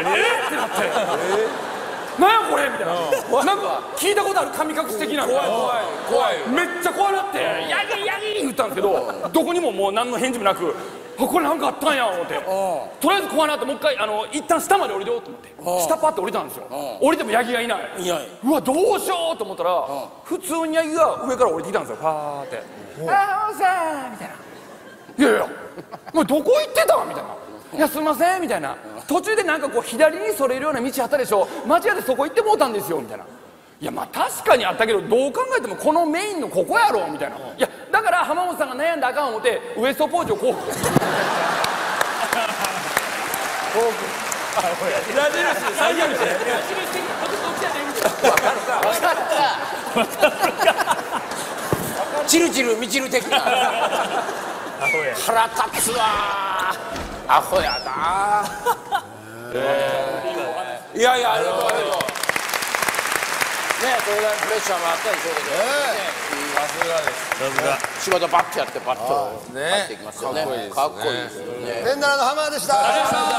なんやこれみたいな、なんか聞いたことある神隠し的な、怖い怖い怖いめっちゃ怖なって「ヤギヤギ!」言ったんですけど、どこにももう何の返事もなく「あこれなんかあったんや」思って、とりあえず怖なってもう一回あの一旦下まで降りようと思って下パッて降りたんですよ。降りてもヤギがいない、うわどうしようと思ったら普通にヤギが上から降りてきたんですよ、パーって「ああおさん」みたいな「いやいやもうどこ行ってた?」みたいな「いやすいません」みたいな、途中でなんかこう左にそれるような道あったでしょ、間違ってそこ行ってもうたんですよみたいな。いやまあ確かにあったけどどう考えてもこのメインのここやろみたいな。いやだから浜本さんが悩んだらあかん思ってウエストポーチをこう矢印最悪でチルチルミチル的な腹立つわアホやな。いやいやありがとうありがとうね、それぐらいプレッシャーもあったでしょうけどね、さすがです。さすが仕事バッとやってバッと入っていきますよね。かっこいいですよね。 ベンダラの浜でした。 ありがとうございま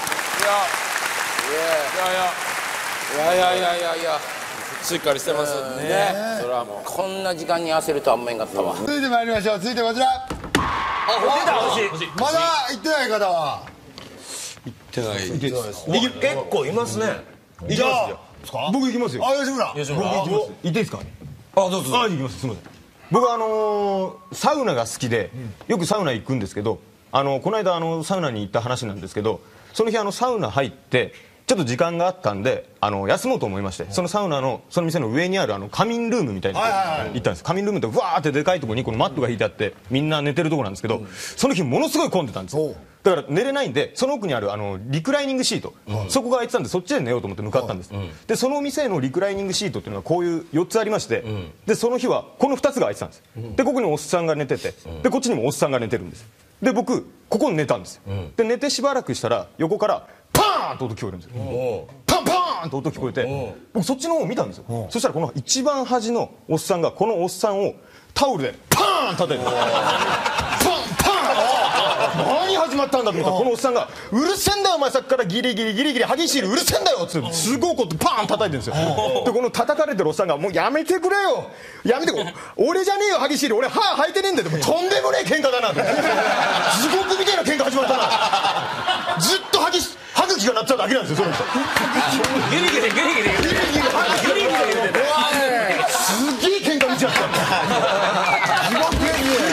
した。いやいやいやいやいやしっかりしてますね。それはもうこんな時間に焦るとは思えんかったわ。 続いて参りましょう。続いてこちら。あ、 出た欲しい。 まだ行ってない方は行ってない。 結構いますね。 じゃあ僕行きますよ。 あ、吉村。 吉村。僕行きます。行っていいですか。あ、どうぞ。あ、行きます。すみません。僕あのサウナが好きでよくサウナ行くんですけど、あのこの間あのサウナに行った話なんですけど、その日あのサウナ入ってちょっと時間があったんであの休もうと思いまして、そのサウナのその店の上にあるあの仮眠ルームみたいなとこ行ったんです。仮眠ルームってわーってでかいところにこのマットが引いてあってみんな寝てるとこなんですけど、その日ものすごい混んでたんですよ。だから寝れないんでその奥にあるあのリクライニングシート、そこが空いてたんでそっちで寝ようと思って向かったんです。でその店のリクライニングシートっていうのはこういうよっつありまして、でその日はこのふたつが空いてたんです。でここにおっさんが寝てて、でこっちにもおっさんが寝てるんです。で僕ここに寝たんですよ。で寝てしばらくしたら横からパーンーンって音聞こえるんですよ。パンパーンって音聞こえて、僕そっちの方を見たんですよ。そしたらこの一番端のおっさんがこのおっさんをタオルでパーン叩いてる。パンパン何始まったんだと思ったらこのおっさんが「うるせえんだよお前さっきからギリギリギリギリ激しいうるせえんだよ」っつってすごいことパーン叩いてるんですよ。でこの叩かれてるおっさんが「もうやめてくれよやめてくれ俺じゃねえよ激しい俺歯生えてねえんだよ」とんでもねえ喧嘩だなと地獄みたいな喧嘩始まったな。ずっと歯ぎ歯茎が鳴っちゃうだけなんですよその人。 ギリギリギリギリギリギリギリギリギリギリすげえ喧嘩見ちゃった。地獄に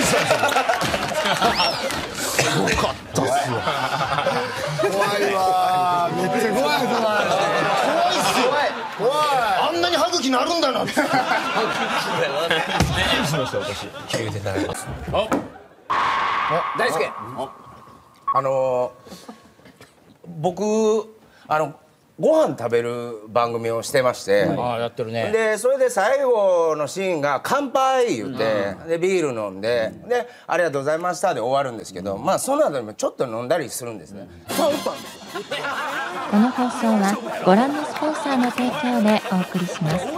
すごかったっすよ。怖いわめっちゃ怖い怖い怖いっすよ。怖いあんなに歯茎鳴るんだなってびっくりしました私。 切れてたね。大輔あの僕あのご飯食べる番組をしてまして、 ああやってるね。 でそれで最後のシーンが乾杯言って、でビール飲んででありがとうございましたで終わるんですけど、まあその後にもちょっと飲んだりするんですね。 この放送はご覧のスポンサーの提供でお送りします。 もう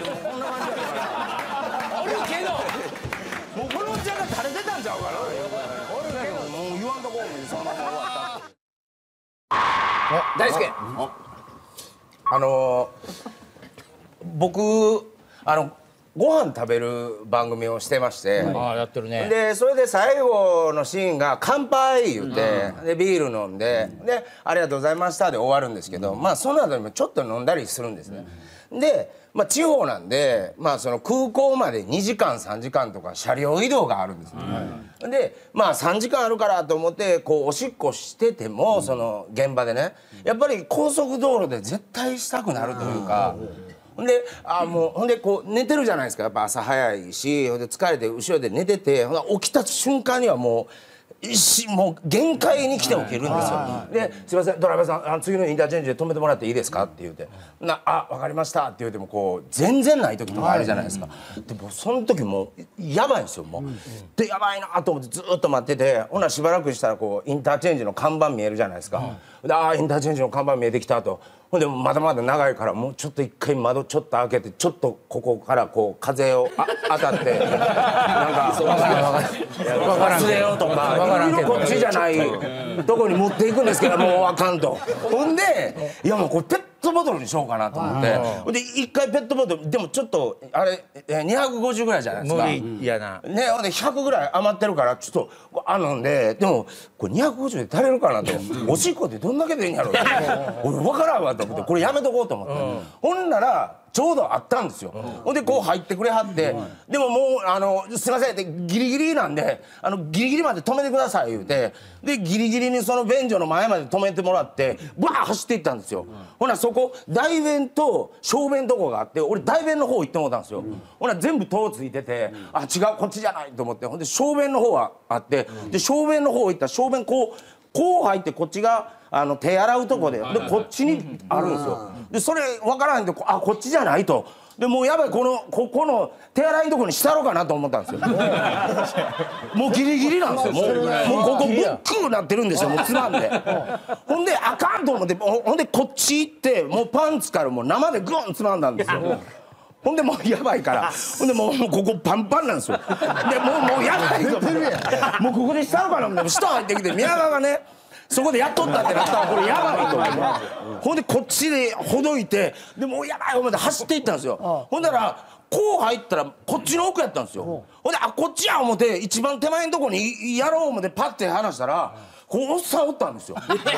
このおっちゃんが垂れてたんちゃうかな。俺だけどもう言わんとこうそのまま終わった。 大輔あの僕あのご飯食べる番組をしてまして、 ああやってるね。 でそれで最後のシーンが乾杯言ってでビール飲んででありがとうございましたで終わるんですけど、まあその後にもちょっと飲んだりするんですね。でまあ地方なんで、まあ、その空港までにじかんさんじかんとか車両移動があるんですね。でまあさんじかんあるからと思ってこうおしっこしてても、その現場でねやっぱり高速道路で絶対したくなるというか。ほんであもうほんでこう寝てるじゃないですか。やっぱ朝早いしほんで疲れて後ろで寝ててほんで起きた瞬間にはもう一もう限界に来て起きるんですよ。ですいませんドライバーさんあの次のインターチェンジで止めてもらっていいですかって言うて「なあ分かりました」って言うてもこう全然ない時とかあるじゃないですか。でもその時もうやばいんですよもう。でやばいなと思ってずっと待っててほなしばらくしたらこうインターチェンジの看板見えるじゃないですか。でああインターチェンジの看板見えてきたと。ほんでまだまだ長いからもうちょっと一回窓ちょっと開けてちょっとここからこう風をあ当たってなんか忘れようとかこっちじゃないとこに持っていくんですけどもうあかんと。ほんでいやもうこれペットボトルにしようかなと思ってほんで一回ペットボトルでもちょっとあれにひゃくごじゅうぐらいじゃないですか。 無理やな。 ねほんでひゃくぐらい余ってるからちょっとあのんででもこれにひゃくごじゅうで足れるかなとおしっこってどんだけでいいんやろ俺分からんわと思ってこれやめとこうと思って、ほんならちょうどあったんですよ。ほんでこう入ってくれはって、でももうあのすいませんってギリギリなんであのギリギリまで止めてください言うてでギリギリにその便所の前まで止めてもらってバー走っていったんですよ。ほなそこ大便と小便とこがあって俺大便の方行ってもらったんですよ。ほな全部戸ついててあ違うこっちじゃないと思ってほんで小便の方はあってで小便の方行ったら小便こうこう入ってこっちがあの手洗うとこででこっちにあるんですよ。でそれ分からんであこっちじゃないとでもうやばいこのここの手洗いのとこにしたろうかなと思ったんですよ。もうギリギリなんですよ。もうもうここブックなってるんですよもうつまんで。ほんであかんと思ってほんでこっち行ってもうパンツからもう生でグンつまんだんですよ。ほんでもうやばいからほんでもうここパンパンなんですよ。でもうもうやばいともうここにしたろうかな下入ってきて宮川がねそこでやっとったってなったらこれやばいと思ってほんでこっちでほどいてでもうやばい思って走っていったんですよ。ほんだらこう入ったらこっちの奥やったんですよ。ほんであこっちや思って一番手前のとこにやろう思ってパッて離したらこうおっさんおったんですよ。でおっさ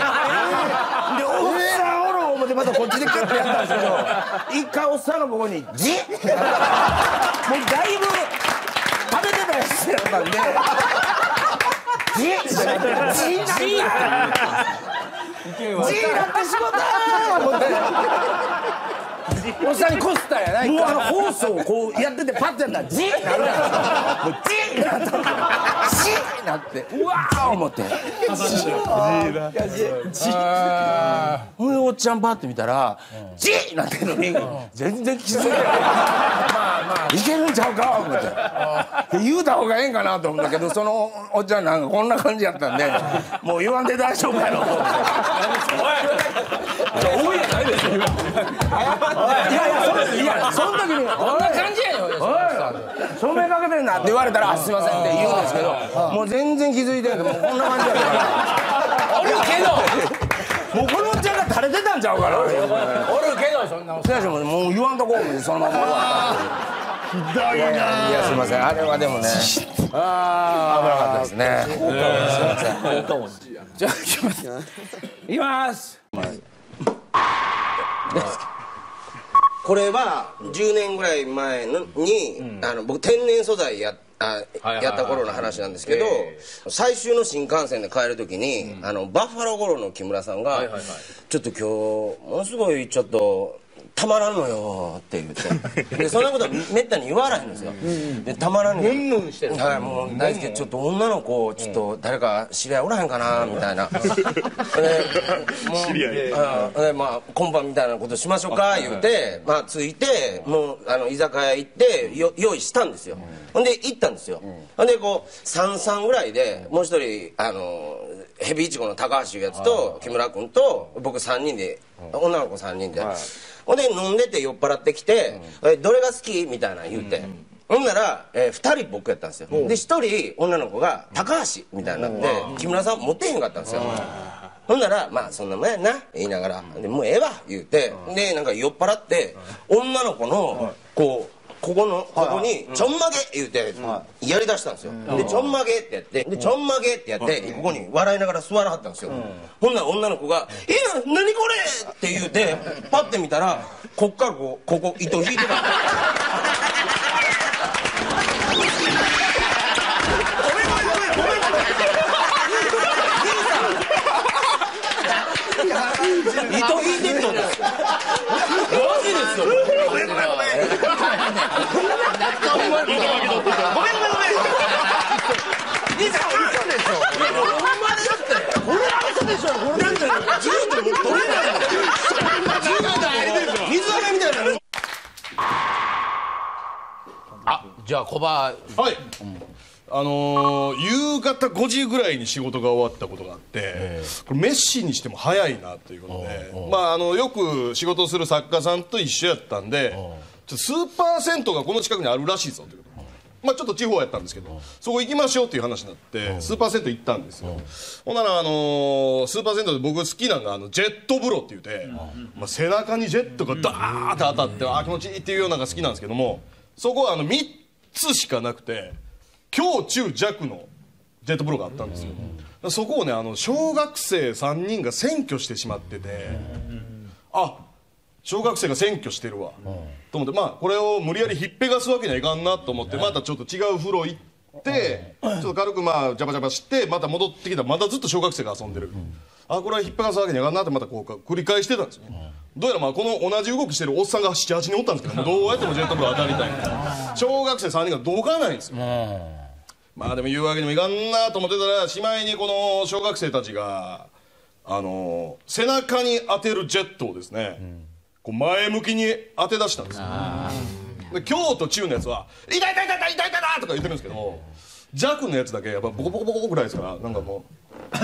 んおろう思ってまたこっちでキュッてやったんですけど一回おっさんのここにジッもうだいぶ食べてたやつやったんでジッジッジッジッなってしまったー思っておっさんにこすったやないかもうあのホースをこうやっててパッてやったらジッなるやんもうジッなったんですよ。 ーなってうわー思ってほんでおっちゃんパッて見たらジーなってんのに全然気づいてないいけるんちゃうか思って言うた方がええんかなと思ったけどそのおっちゃんなんかこんな感じやったんでもう言わんで大丈夫やろおい多いやないですよいやいやその時にこんな感じやよ照明かけてんなって言われたらすいませんって言うんですけどもう全然気づいてないもうこんな感じやからおるけどもうこのおっちゃんが垂れてたんちゃうからおるけどそんなもう言わんとこうそのまま終わったひどいな。いやすみませんあれはでもねああ危なかったですねすみませんじゃあいきますいきますこれはじゅうねんぐらい前のに、うん、あの僕天然素材やあやった頃の話なんですけど、えー、最終の新幹線で帰る時に、うん、あのバッファローゴローの木村さんが、はいはいはい、ちょっと今日ものすごいちょっとたまらんのよって言ってでそんなことはめったに言わないんですよ、うん、でたまらんのよムンムンしてるはいもう大好きちょっと女の子ちょっと誰か知り合いおらへんかなみたいなでもう知り合いあでまあ今晩みたいなことしましょうか言うてまあ着いてもうあの居酒屋行ってよ用意したんですよ、うん、ほんで行ったんですよ、うん、ほんでこうさんさんぐらいでもう一人あのヘビイチゴの高橋いうやつと木村君と僕さんにんで女の子さんにんで、はいほんで飲んでて酔っ払ってきて「えどれが好き?」みたいな言うてほんならふたり僕やったんですよでひとり女の子が高橋みたいになって木村さん持ってへんかったんですよほんなら「まあそんなもんやな」言いながら「でもうええわ」言うてでなんか酔っ払って女の子のこうここのここにちょんまげ言うてやりだしたんですよでちょんまげってやってでちょんまげってやってここに笑いながら座らはったんですよほんなら女の子が「えな何これ!」って言うてパッて見たらこっからこうここ糸引いてた糸引いてったんですよマジですよごめんごめんごめんごめんごめんごめんごめんごめん兄さん嘘でしょほんまだってこれは嘘でしょこれなんてじゅうど取れないのじゅうど水飴みたいなあじゃあコバはいあのー、夕方ごじぐらいに仕事が終わったことがあってこれメッシにしても早いなということでまああのよく仕事する作家さんと一緒やったんでちょっとスーパー銭湯がこの近くにあるらしいぞということでまあちょっと地方やったんですけどそこ行きましょうっていう話になってスーパー銭湯行ったんですよほんならあのー、スーパー銭湯で僕好きなのがあのジェット風呂って言ってまあ背中にジェットがダーッて当たってあ気持ちいいっていうようなのが好きなんですけどもそこはあのみっつしかなくて強中弱のジェット風呂があったんですよ、うん、そこをねあの小学生さんにんが占拠してしまってて、うん、あ小学生が占拠してるわ、うん、と思ってまあこれを無理やりひっぺがすわけにはいかんなと思ってまたちょっと違う風呂行って、うん、ちょっと軽くまあジャバジャバしてまた戻ってきたらまたずっと小学生が遊んでる、うん、あこれはひっぺがすわけにはいかんなってまたこう繰り返してたんですよ、うん、どうやらまあこの同じ動きしてるおっさんがななはちにんおったんですけどどうやってもジェット風呂当たりたいみたいな小学生さんにんがどかないんですよ、うんまあでも言うわけにもいかんなと思ってたらしまいにこの小学生たちがあの背中に当てるジェットをですね、うん、こう前向きに当て出したんですよで強と中のやつは「痛い痛い痛い痛い痛い痛い!」とか言ってるんですけど弱のやつだけやっぱボコボコボコぐらいですからなんかもうあ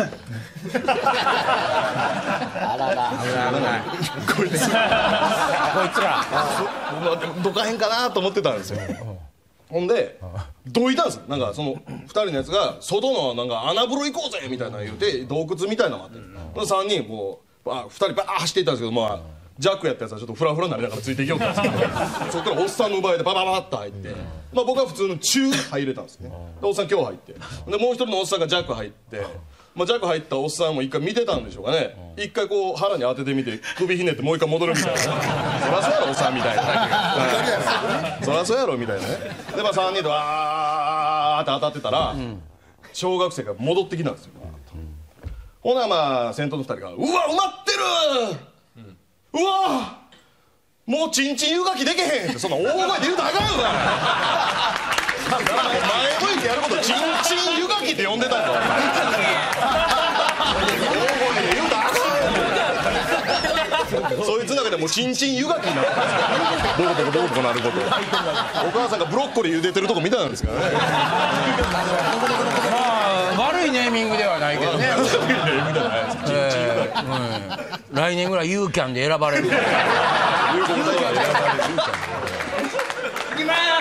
ららこいつこいつらどかへんかなと思ってたんですよほんでどいたんですなんかそのふたりのやつが外のなんか穴風呂行こうぜみたいなの言うて洞窟みたいなのがあって、うん、さんにんこうふたりバーッ走っていったんですけどまあ弱やったやつはちょっとフラフラになりながらついていけよったんですけどそっからおっさんの奪いでババババッと入って、まあ、僕は普通の中入れたんですねでおっさん今日入ってでもう一人のおっさんが弱入ってまあ、弱入ったおっさんも一回見てたんでしょうかね一回こう腹に当ててみて首ひねってもう一回戻るみたいなそらそうやろおっさんみたいなそらそうやろみたいなねでまあさんにんでわーって当たってたら小学生が戻ってきたんですよほなまあ先頭のふたりが「うわ埋まってるうわもうチンチン湯がきでけへんってそんな大声で言うたらあかんわ前向いてやることチンチン湯がきって呼んでたんだ大声で言うたらあかんそいつの中でもうチンチン湯がきになってどういうことどういうことなることお母さんがブロッコリー茹でてるとこ見たんですからね悪いネーミングではないけどね来年ぐらいユーキャンで選ばれるいきます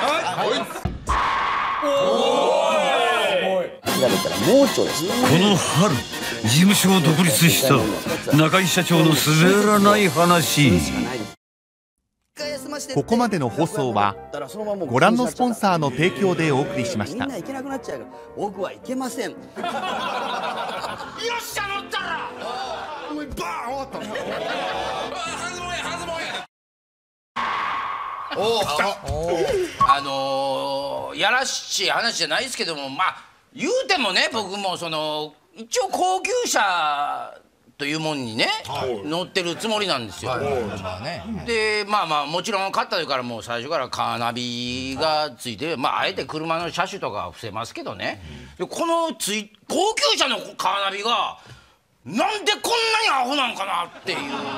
調べたら盲腸ですこの春事務所を独立した中井社長の滑らない話。 ここまでの放送はご覧のスポンサーの提供でお送りしました。 みんな行けなくなっちゃうから僕は行けません。よっしゃ乗ったらお前バーン終わったおあのー、やらしい話じゃないですけどもまあ言うてもね僕もその一応高級車というもんにね、はい、乗ってるつもりなんですよ、はい、でまあまあもちろん買った時からもう最初からカーナビがついてまああえて車の車種とかは伏せますけどね、でこのつい高級車のカーナビがなんでこんなにアホなんかなっていう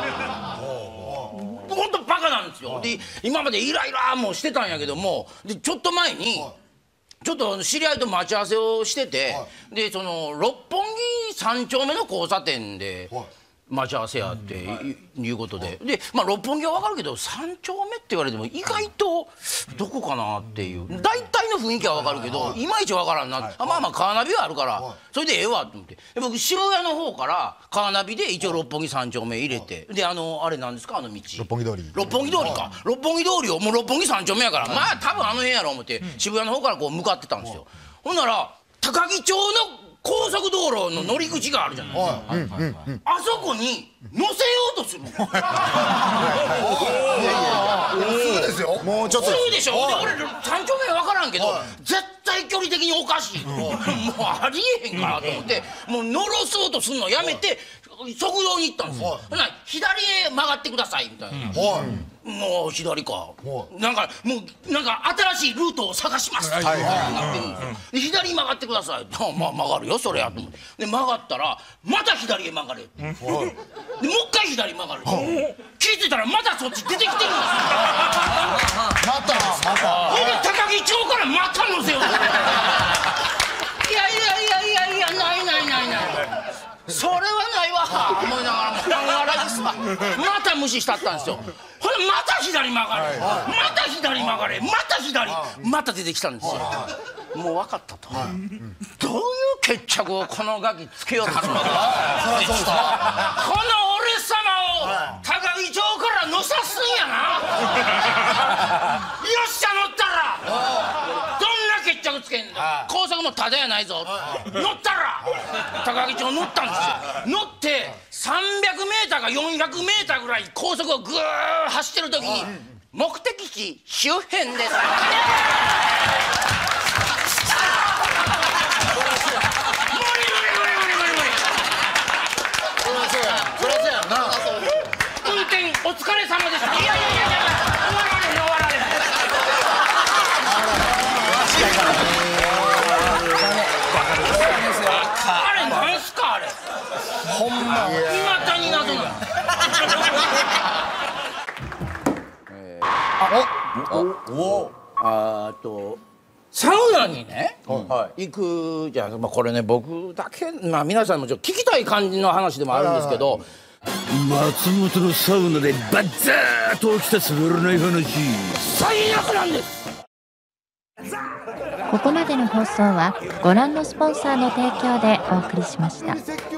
ほんとバカなんですよ。で今までイライラもしてたんやけどもでちょっと前にちょっと知り合いと待ち合わせをしてて、はい、でその六本木三丁目の交差点で待ち合わせやっていうことで、で、まあ、六本木は分かるけど三丁目って言われても意外とどこかなっていう大体の雰囲気は分かるけどいまいち分からんな、はい、あまあまあカーナビはあるから、はい、それでええわと思ってで僕渋谷の方からカーナビで一応六本木三丁目入れて、はい、であのあれなんですかあの道六本木通り六本木通りか、はい、六本木通りをもう六本木三丁目やから、はい、まあ多分あの辺やろう思って、うん、渋谷の方からこう向かってたんですよ、はい、ほんなら高木町の高速道路の乗り口があるじゃないですか、はいはいはい、あそこに乗せようとするのすぐですよもうちょっとすぐでしょで俺三丁目分からんけど、はい、絶対距離的におかしい、うん、もうありえへんかなと思ってもう乗ろそうとするのやめて側道に行ったんですよ、はい、ほな左へ曲がってくださいみたいな、はい、もう左か、はい、なんかもうなんか新しいルートを探しますってなってるんですよ、で左に曲がってくださいまあ曲がるよそれやと思ってで曲がったらまた左へ曲がれって、はい、でもう一回左曲がる、はい、聞いてたらまたそっち出てきてるんですよまたまたほんで高木町からまた乗せようといやいやいやいやいやないないないないそれはないわ思いながらも半笑いですわまた無視したったんですよほらまた左曲がれ、はい、また左曲がれまた左、はい、また出てきたんですよ、はい、もう分かったと、はい、どういう決着をこのガキつけようとするのかこの俺様を高木町から乗さすんやなよっしゃ乗ったらどんな決着つけんだ高速もただやないぞ乗ったら高木町乗ったんですよ乗ってさんびゃくメーターかよんひゃくメーターぐらい高速をぐー走ってる時に目的地周辺です運転お疲れ様でしたいやいやいやいや終わられへん終わられへんあれなんすかあれほんまいまだに謎なのああとサウナにね、はい、行くじゃん、まあ、これね僕だけ、まあ、皆さんもちょっと聞きたい感じの話でもあるんですけど松本のサウナでバッザーッと起きた滑らない話最悪なんです。 ここまでの放送はご覧のスポンサーの提供でお送りしました。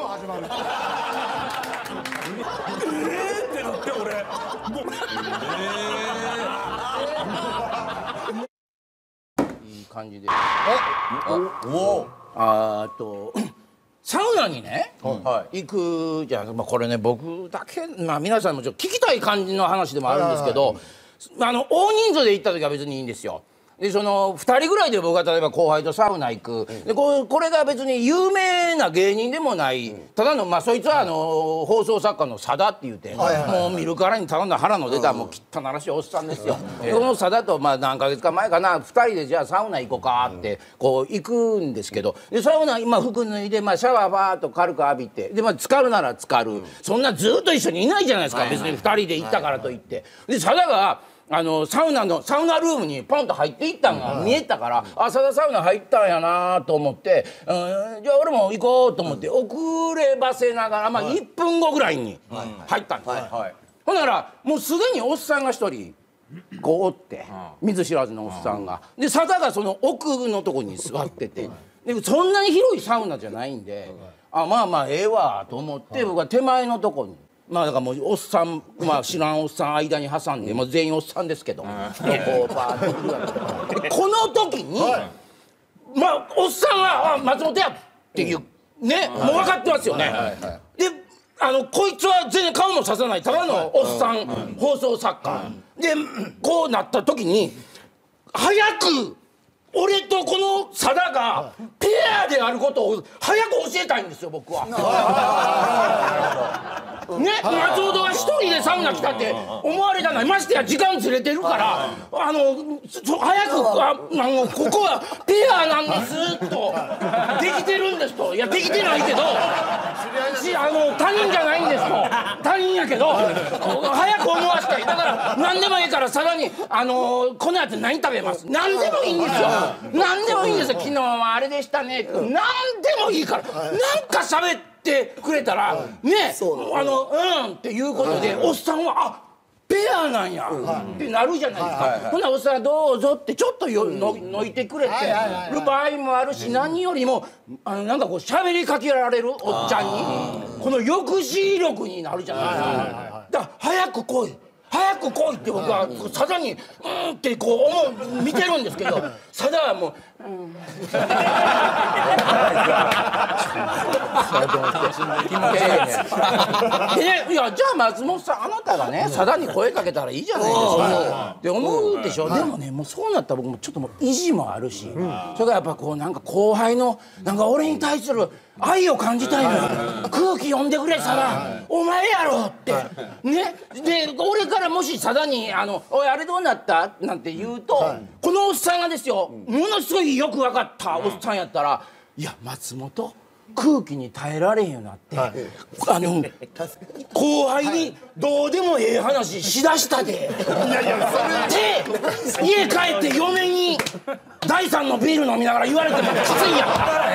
いい感じでおおあとサウナにね、はい、行くじゃん、まあ、これね僕だけ、まあ、皆さんもちょっと聞きたい感じの話でもあるんですけど、あの大人数で行った時は別にいいんですよ。 でそのふたりぐらいで僕が例えば後輩とサウナ行く、でここれが別に有名な芸人でもないただのまあそいつはあの放送作家の佐田って言うて、もう見るからにただの腹の出たもう汚らしいおっさんですよ。でこの佐田とまあ何ヶ月か前かなふたりでじゃあサウナ行こうかってこう行くんですけど、でサウナ今服脱いでまあシャワーバーっと軽く浴びて、でまあ浸かるなら浸かる、そんなずっと一緒にいないじゃないですか別にふたりで行ったからといって。で佐田があのサウナのサウナルームにポンと入っていったのが見えたから、あ佐田サウナ入ったんやなと思って、うん、じゃあ俺も行こうと思って遅ればせながら、まあ、いっぷんごぐらいに入ったんです、はいはいはい、ほんならもうすでにおっさんが一人こうおって見ず知らずのおっさんがで佐田がその奥のとこに座ってて、でそんなに広いサウナじゃないんで、あまあまあええわと思って僕は手前のとこに。まあだからもうおっさん、まあ知らんおっさん間に挟んで、もう全員おっさんですけど、こうバーッと行くわけで、この時に、まあおっさんは松本やっていうね、もう分かってますよね。で、あのこいつは全然顔もささないただのおっさん放送作家で、こうなった時に早く。俺とこの佐田がペアであることを早く教えたいんですよ僕は。ね、松本が一人でサウナ来たって思われたのにましてや時間ずれてるからあの早くああのここはペアなんですとできてるんですと、いやできてないけどあの他人じゃないんですと他人やけど早く思わせたい。だから何でもいいから佐田にあのこのやつ何食べます何でもいいんですよ。何でもいいんですよ。昨日はあれでしたね。何でもいいからなんか喋ってくれたらね、あのうんっていうことでおっさんはあペアなんやってなるじゃないですか。ほなおっさんはどうぞってちょっとよののいてくれてる場合もあるし、何よりもあのなんかこう喋りかけられるおっちゃんにこの抑止力になるじゃないですか。だから早く来い早く来いって僕は佐田にうんってこう思う見てるんですけど、佐田はもううんいやじゃあ松本さんあなたがね佐田に声かけたらいいじゃないですかって思うでしょ。でもねもうそうなったら僕もちょっともう意地もあるし、それからやっぱこうなんか後輩のなんか俺に対する愛を感じたいのよ。空気読んでくれ佐田お前やろってね。で俺からもし佐田にあのおいあれどうなったなんて言うと、このおっさんがですよものすごいよく分かったおっさんやったら、いや松本空気に耐えられへんようになって、はい、あの後輩にどうでもええ話しだしたで、はい、で家帰って嫁に第三のビール飲みながら言われてもきついや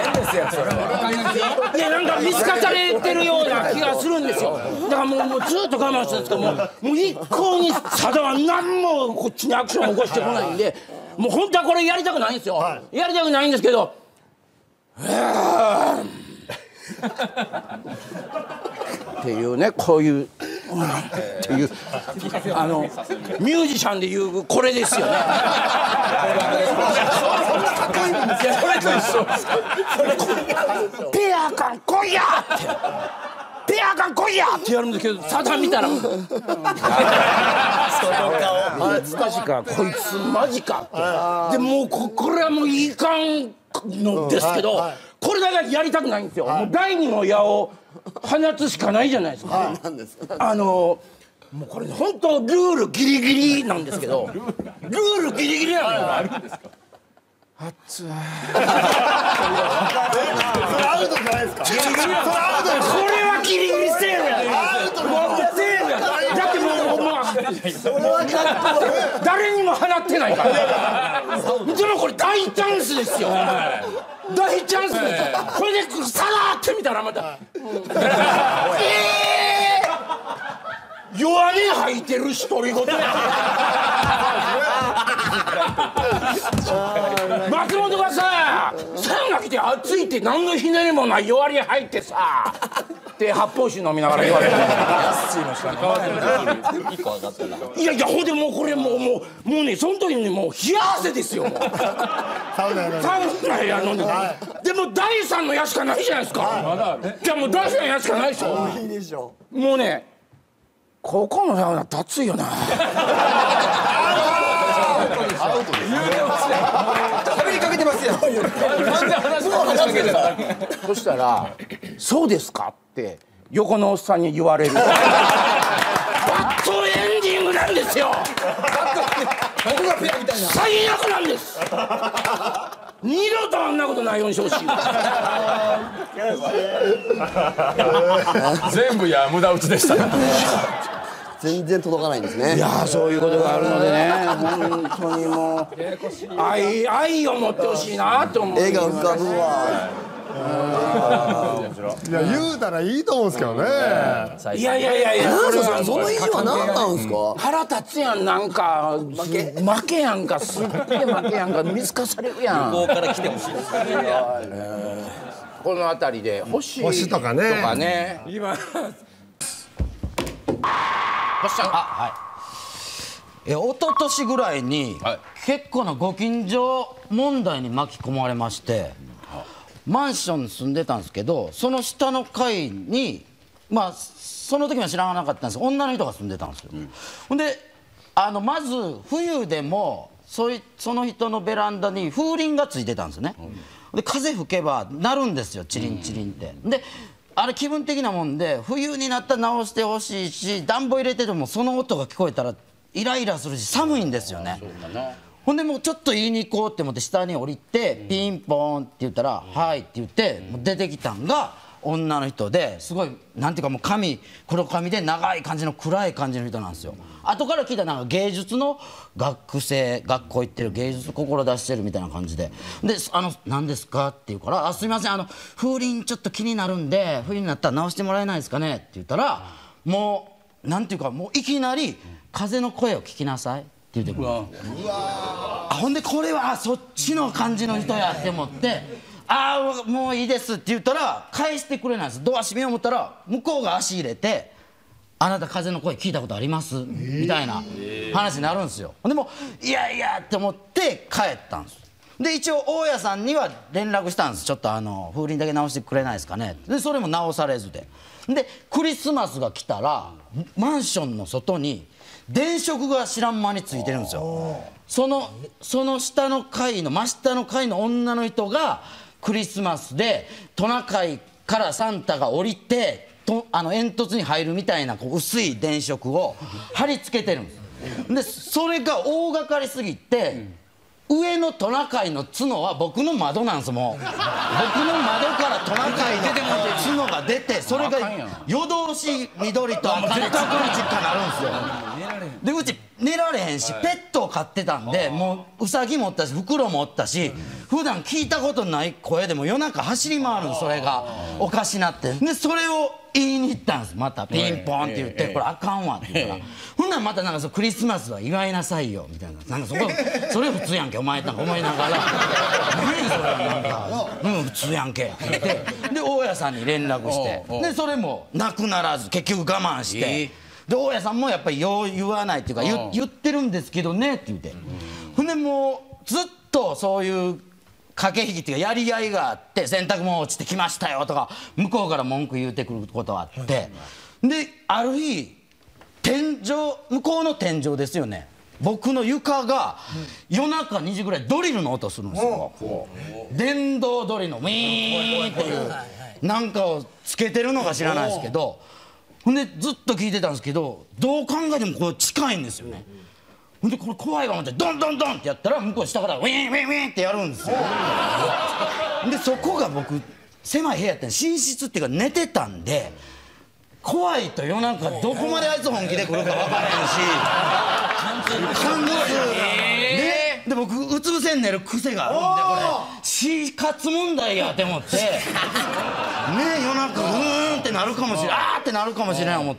ん。いやなんか見透かされてるような気がするんですよ。だからもう、もうずっと我慢してるんですけどもう、もう一向に佐田は何もこっちにアクションを起こしてこないんで、もう本当はこれやりたくないんですよ、はい、やりたくないんですけどっていうね、こういうっていうあのミュージシャンでいうこれですよね。ペア感来いやってペア感来いやってやるんですけど、佐田見たらマジかこいつマジかでもう こ, これはもういかんのですけど、はいはい、これだけやりたくないんですよ、はい、もう第二の矢を放つしかないじゃないですか、はい、あのもうこれ本当ルールギリギリなんですけどルールギリギリなのよ。あるんですか。熱い。それアウトじゃないですか。ギリギリ。それアウトです。これはギリギリセーフや。アウト。もうセーフや。だってもうもう誰にも放ってないから。でもこれ大チャンスですよ。大チャンスです。これでさらってみたらまた。ええ。弱音吐いてる独り言や。松本がさ、サウナ来て暑いって何のひねりもない弱音吐いてさって発泡酒飲みながら言われていやいやほんでもうこれもうもうもうねその時にもう冷や汗ですよ。サウナやのにサウナやのに、はい、でもだいさんの矢しかないじゃないですか、はい、じゃあもうだいさんの矢しかないでしょ。いいでしょ。もうねここのサウナって暑いよな。アウトです。言うてますね。 ますやん。完全話しかけてた。そしたら「そうですか?」って横のおっさんに言われる。バッドエンディングなんですよ。僕がペアみたいな。最悪なんです。二度とあんなことないようにしてほしい。 全部いや無駄打ちでしたね。 全然届かないんですね。 いやそういうことがあるのでね、本当にもう愛愛を持ってほしいなと思う。 映画浮かぶわ。 いや言うたらいいと思うんですけどね。 いやいやいやいや、 なんすかその意地は何なんですか。 腹立つやん、なんか負け負けやんか、すっげえ負けやんか、見透かされるやん。 向こうから来てほしいですね。 この辺りで星星とかね。 とかね。今星ちゃん、あ、はい。 え一昨年ぐらいに、はい、結構なご近所問題に巻き込まれまして、マンションに住んでたんですけど、その下の階にまあその時は知らなかったんですけど、女の人が住んでたんですよ。ほ、うんであのまず冬でもそいその人のベランダに風鈴がついてたんですよね。うん、で風吹けば鳴るんですよ、チリンチリンって。うん、であれ気分的なもんで、冬になったら直してほしいし、暖房入れててもその音が聞こえたらイライラするし寒いんですよね。ほんでもうちょっと言いに行こうって思って下に降りて、ピンポーンって言ったら「はい」って言って出てきたんが女の人で、すごいなんていうかもう髪黒髪で長い感じの暗い感じの人なんですよ。後から聞いたらなんか芸術の学生、学校行ってる、芸術志してるみたいな感じで、で「あの何ですか?」って言うから「あすいません、あの風鈴ちょっと気になるんで冬になったら直してもらえないですかね」って言ったら、もうなんていうかもういきなり「風の声を聞きなさい」って言ってくる。あほんでこれはそっちの感じの人やって思って「ああもういいです」って言ったら返してくれないんです。ドア閉めよう思ったら向こうが足入れて「あなた風の声聞いたことあります？」みたいな話になるんですよ。でもいやいやって思って帰ったんです。で一応大家さんには連絡したんです。ちょっとあの風鈴だけ直してくれないですかね。でそれも直されずで、でクリスマスが来たらマンションの外に電飾が知らん間についてるんですよ。そのその下の階の真下の階の女の人がクリスマスでトナカイからサンタが降りてとあの煙突に入るみたいなこう薄い電飾を貼り付けてるんです。でそれが大掛かりすぎて、上のトナカイの角は僕の窓なんです。もう僕の窓からトナカイの角が出て、それが夜通し緑と赤でチッカチッカなるんですよ。でうち寝られへんし、ペットを飼ってたんで、もうウサギもおったしフクロウもおったし、普段聞いたことない声でも夜中走り回るんです。それがおかしなって、でそれを言いに行ったんです。またピンポンって言って「これあかんわ」って言ったら、ほんならまたなんかそう「クリスマスは祝いなさいよ」みたいな、なんかそこそれ普通やんけお前なんか思いながら「何それなんかうん普通やんけ」って言って、で大家さんに連絡して、でそれもなくならず結局我慢して、で大家さんもやっぱりよう言わないっていうか、言言ってるんですけどねって言って、ほんでもうずっとそういう駆け引きっていうかやり合いがあって、洗濯物落ちてきましたよとか向こうから文句言うてくることがあって、である日天井、向こうの天井ですよね、僕の床が夜中にじぐらいドリルの音するんですよ。電動ドリルのウィーンっていうなんかをつけてるのか知らないですけど、ほんでずっと聞いてたんですけど、どう考えてもこう近いんですよね。ほんでこれ怖いわ思ってドンドンドンってやったら向こう下からウィーンウィーンウィーンってやるんですよ。でそこが僕狭い部屋やったんで、寝室っていうか寝てたんで、怖いと夜中どこまであいつ本気で来るか分からへんし、感じでで僕うつ伏せに寝る癖があるんで、これ死活問題やって思ってね、夜中うーんってなるかもしれない、あーってなるかもしれない思って、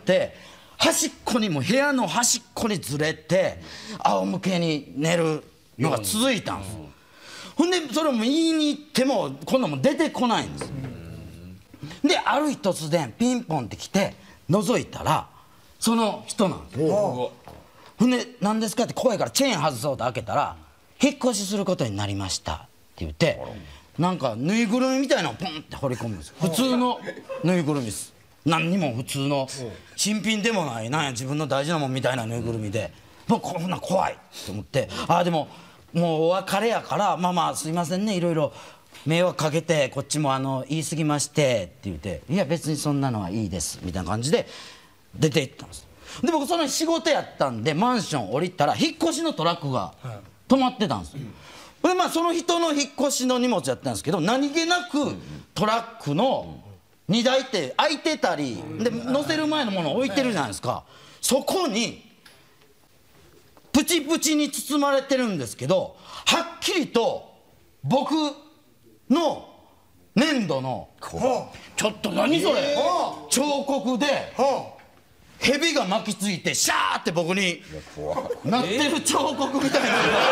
端っこにも部屋の端っこにずれて仰向けに寝るのが続いたんです。ほんでそれも言いに行っても今度も出てこないんです。である日突然ピンポンって来て覗いたらその人なんです。ほんで何ですかって怖いからチェーン外そうと開けたら「引っ越しすることになりました」って言って、なんかぬいぐるみみたいなのをポンって放り込むんです。普通のぬいぐるみです。何にも普通の新品でもない、なんや自分の大事なもんみたいなぬいぐるみで、もうこんな怖いと思って、ああでももうお別れやからまあまあすいませんねいろいろ迷惑かけてこっちもあの言い過ぎましてって言っていや別にそんなのはいいですみたいな感じで出て行ったんです。で僕その仕事やったんでマンション降りたら引っ越しのトラックが止まってたんですよ。でまあその人の引っ越しの荷物やったんですけど何気なくトラックの荷台って開いてたりで乗せる前のもの置いてるじゃないですか。そこにプチプチに包まれてるんですけどはっきりと僕の粘土のちょっと何それ彫刻で蛇が巻きついてシャーって僕になってる彫刻みたいな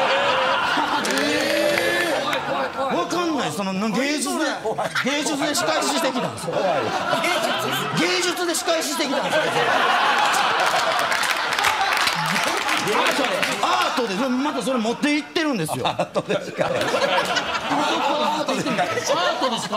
分かんないその芸術で芸術で仕返ししてきたんですよ芸術で仕返ししてきたんですよアートでまたそれ持っていってるんですよアートで仕返しアートで仕返しすごいでしょ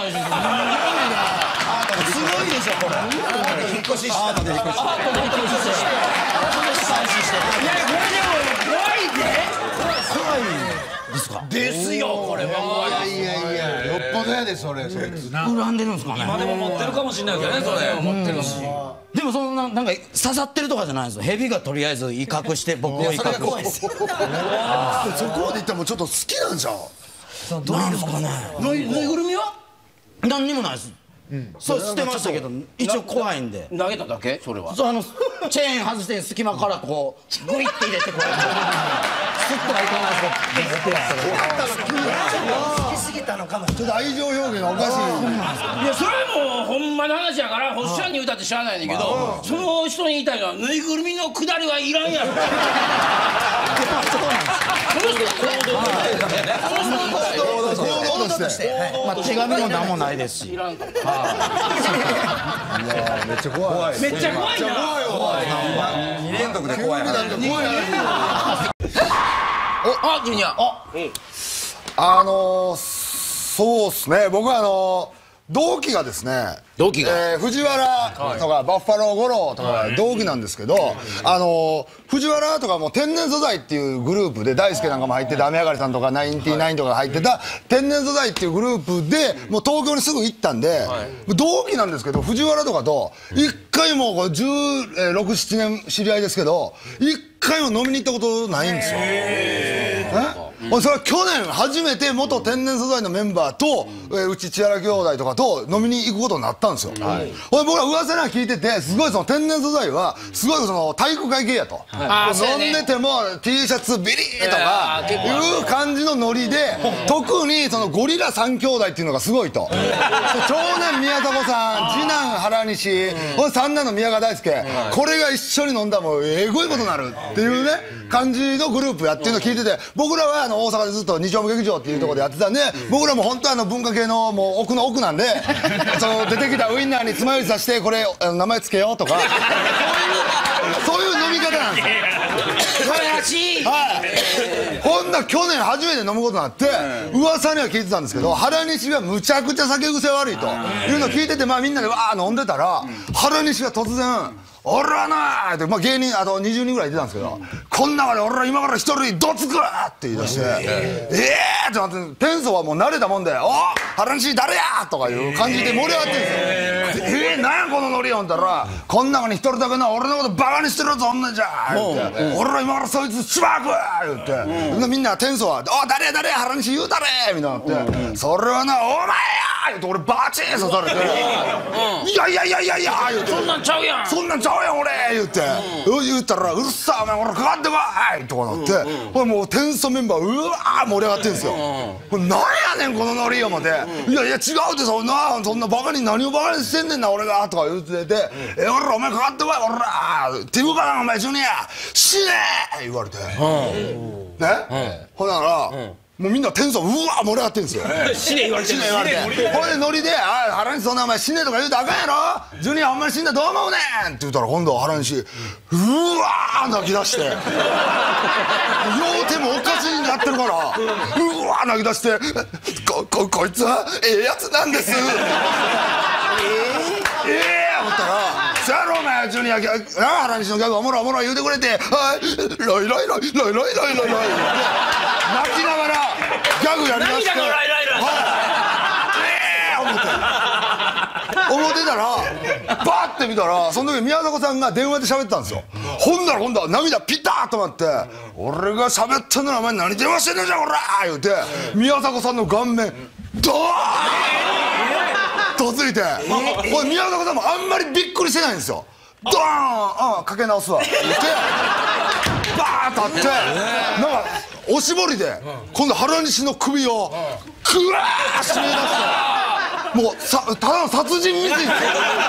これ引っ越ししてアートで引っ越ししてアートで引っ越ししてアートで仕返ししていやこれでも怖いで怖いですかですよこれは。 いやいやよっぽどやでそれそいつ恨んでるんですかね。 今でも持ってるかもしれないけどねそれ持ってるし。 でもそんななんか刺さってるとかじゃないんですよ。蛇がとりあえず威嚇して僕を威嚇してそこまでいったらもうちょっと好きなんじゃん。 どうですかね。 ぬいぐるみは何にもないです。そう捨てましたけど一応怖いんで投げただけそれはそうあのチェーン外して隙間からこうグイッて入れてこうやってスッとはいかないですけど好きすぎたのかもちょっと愛情表現がおかしい。 いやそれはもうほんまの話やから星ちゃんに言うたって知らないねんだけどその人に言いたいのはぬいぐるみのくだりはいらんやろ。 行動としてまあ手紙も何もないですし。 いやめっちゃ怖い。 めっちゃ怖いな。 に連続で怖い話。 あジュニアああのそうっすね僕はあの同期がですね同期がえー藤原とかバッファロー五郎とか同期なんですけどあの藤原とかも天然素材っていうグループで大輔なんかも入ってて雨上がりさんとかナインティナインとか入ってた天然素材っていうグループでもう東京にすぐ行ったんで同期なんですけど藤原とかと一回もこれじゅうろく、ななねん知り合いですけど一回も飲みに行ったことないんですよ。えそれは去年初めて元天然素材のメンバーと、えー、うち千原兄弟とかと飲みに行くことになったんですよ。はい、僕ら噂な聞いててすごいその天然素材はすごいその体育会系やと、はい、飲んでても T シャツビリーとかいう感じのノリで特にそのゴリラ三兄弟っていうのがすごいと長男宮迫さん次男原西三男の宮川大輔これが一緒に飲んだらもうえぐいことになるっていうね感じのグループやっていうのを聞いてて僕らはあの大阪でずっとに丁目劇場っていうところでやってたんで僕らも本当はあの文化系のもう奥の奥なんでその出てきたウインナーに爪楊枝さしてこれ名前つけようとかそういう飲み方なんですよ。 らしいはいほんな去年初めて飲むことになって噂には聞いてたんですけど原西がむちゃくちゃ酒癖悪いというのを聞いててまあみんなでわー飲んでたら原西が突然俺はなーって、まあ、芸人あとにじゅうにんぐらいいてたんですけど、こん中で俺は今から一人どつくって言い出してえー、えーってなって天素はもう慣れたもんでお原西誰やとかいう感じで盛り上がってるんですよ。えー、なんやこのノリよんだらこん中に一人だけな俺のことバカにしてるぞ女じゃ言って俺は今からそいつしばく言って、みんな天素はお誰や誰や原西言うたれみたいになってそれはなお前や言うて俺バチーン刺されていやいやいやいやいや言うてそんなんちゃうやんそんなんちゃうやん俺言って、うん、言ったらうるさいお前俺かかってこいとかなって、うんうん、これもう天素メンバーうわー盛り上がってんすよ、うん、これ何やねんこのノリ思って、うん、いやいや違うってそんなそんなバカに何をバカにしてんねんな俺がとか言ってて、うん、え俺お前かかってこい俺らって言うかなお前ジュニア死ねー言われて、うん、ね、うん、ほんなら、うんもうみんな天素うわー盛り上がってんすよ死ね言われてる死ね言われてこれでノリで「あ原西そんなお前死ねとか言うとあかんやろジュニアほんまに死んだらどう思うねん」って言ったら今度は原西うわー泣き出して両手もおかしになってるからうわー泣き出して「こ, こ, こいつはええやつなんです」えー、ええー、思ったら「そやろお前ジュニア原西のギャグおもろいおもろい言うてくれてはいロイロイロイロイロイロイロイロイ」 泣きながらギャグやりだして涙がライライラ思って思ってたらバーって見たらその時宮迫さんが電話で喋ってたんですよ。ほんなら今度は涙ピタッと待って「俺が喋ってんのにお前何電話してんのじゃんこら!」言うて宮迫さんの顔面ドーンとついて、これ宮迫さんもあんまりびっくりしてないんですよ。ドーン、うん、かけ直すわ言ってバーッと立ってなんかおしぼりで今度原西の首をグワー締め出してもうさただの殺人未遂うわ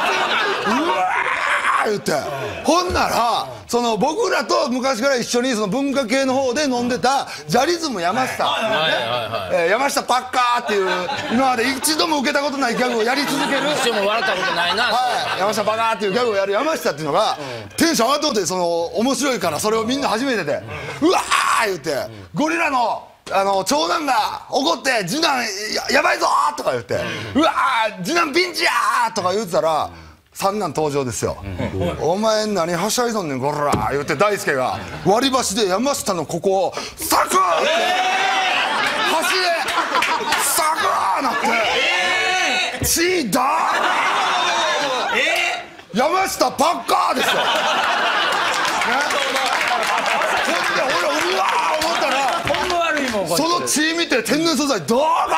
ー言ってほんならその僕らと昔から一緒にその文化系の方で飲んでたジャリズム山下山下パッカーっていう今まで一度も受けたことないギャグをやり続ける一度も笑ったことないな、 はい、山下パカーっていうギャグをやる山下っていうのがテンション上がっとってその面白いからそれをみんな初めてでうわー言ってゴリラのあの長男が怒って次男 や, やばいぞーとか言ってうわー次男ピンチやーとか言ってたら三男登場ですよ、うん、お前何はしゃいどんねんゴラー言って大輔が割り箸で山下のここをサクッって、えー、箸でサクッなって、えー、血ーだー、えー、山下パッカーですよ、ね、ほんで俺うわー思ったらほんま悪いもんその血見て天然素材ドーガー、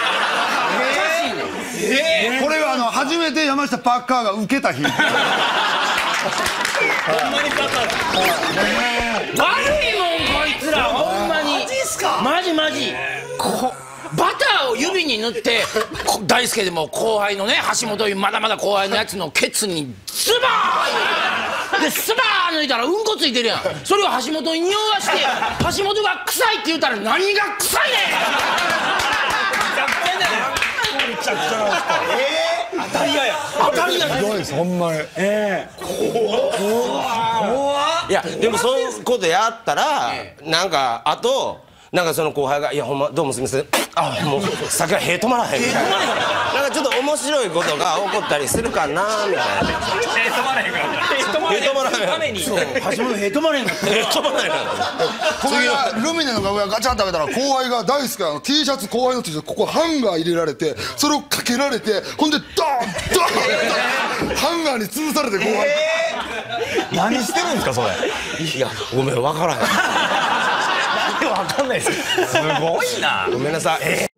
えー、これがあの初めて山下パッカーが受けた日ほんまにパッカーだ悪いもんこいつらほんまにマジっすかマジマジこバターを指に塗って大輔でも後輩のね橋本まだまだ後輩のやつのケツにズバーンでスバーン抜いたらうんこついてるやんそれを橋本に匂わして橋本が臭いって言うたら何が臭いねんめちゃくちゃなんですか。えー、当たり屋や。当たり屋ひどいですほんまに。 ええー。怖っ。いやでもそういうことやったらなんかあとなんかその後輩がいやほんまどうもすみません。あもう酒がへ止まらへんみたいな。なんかちょっと面白いことが起こったりするかなみたいな。 へ止まらへんから。 へ止まらへん。ために。 そう橋本へ止まらへんかった。 へ止まらへんから。 この間ルミネの楽屋ガチャンと開けたら後輩が大好きな T シャツ後輩の T シャツここハンガー入れられてそれをかけられてほんでドーンドーンハンガーに潰されて後輩。 何してるんですかそれ。 いやごめん分からへん。 わかんないです。すごいな。 ごめんなさい。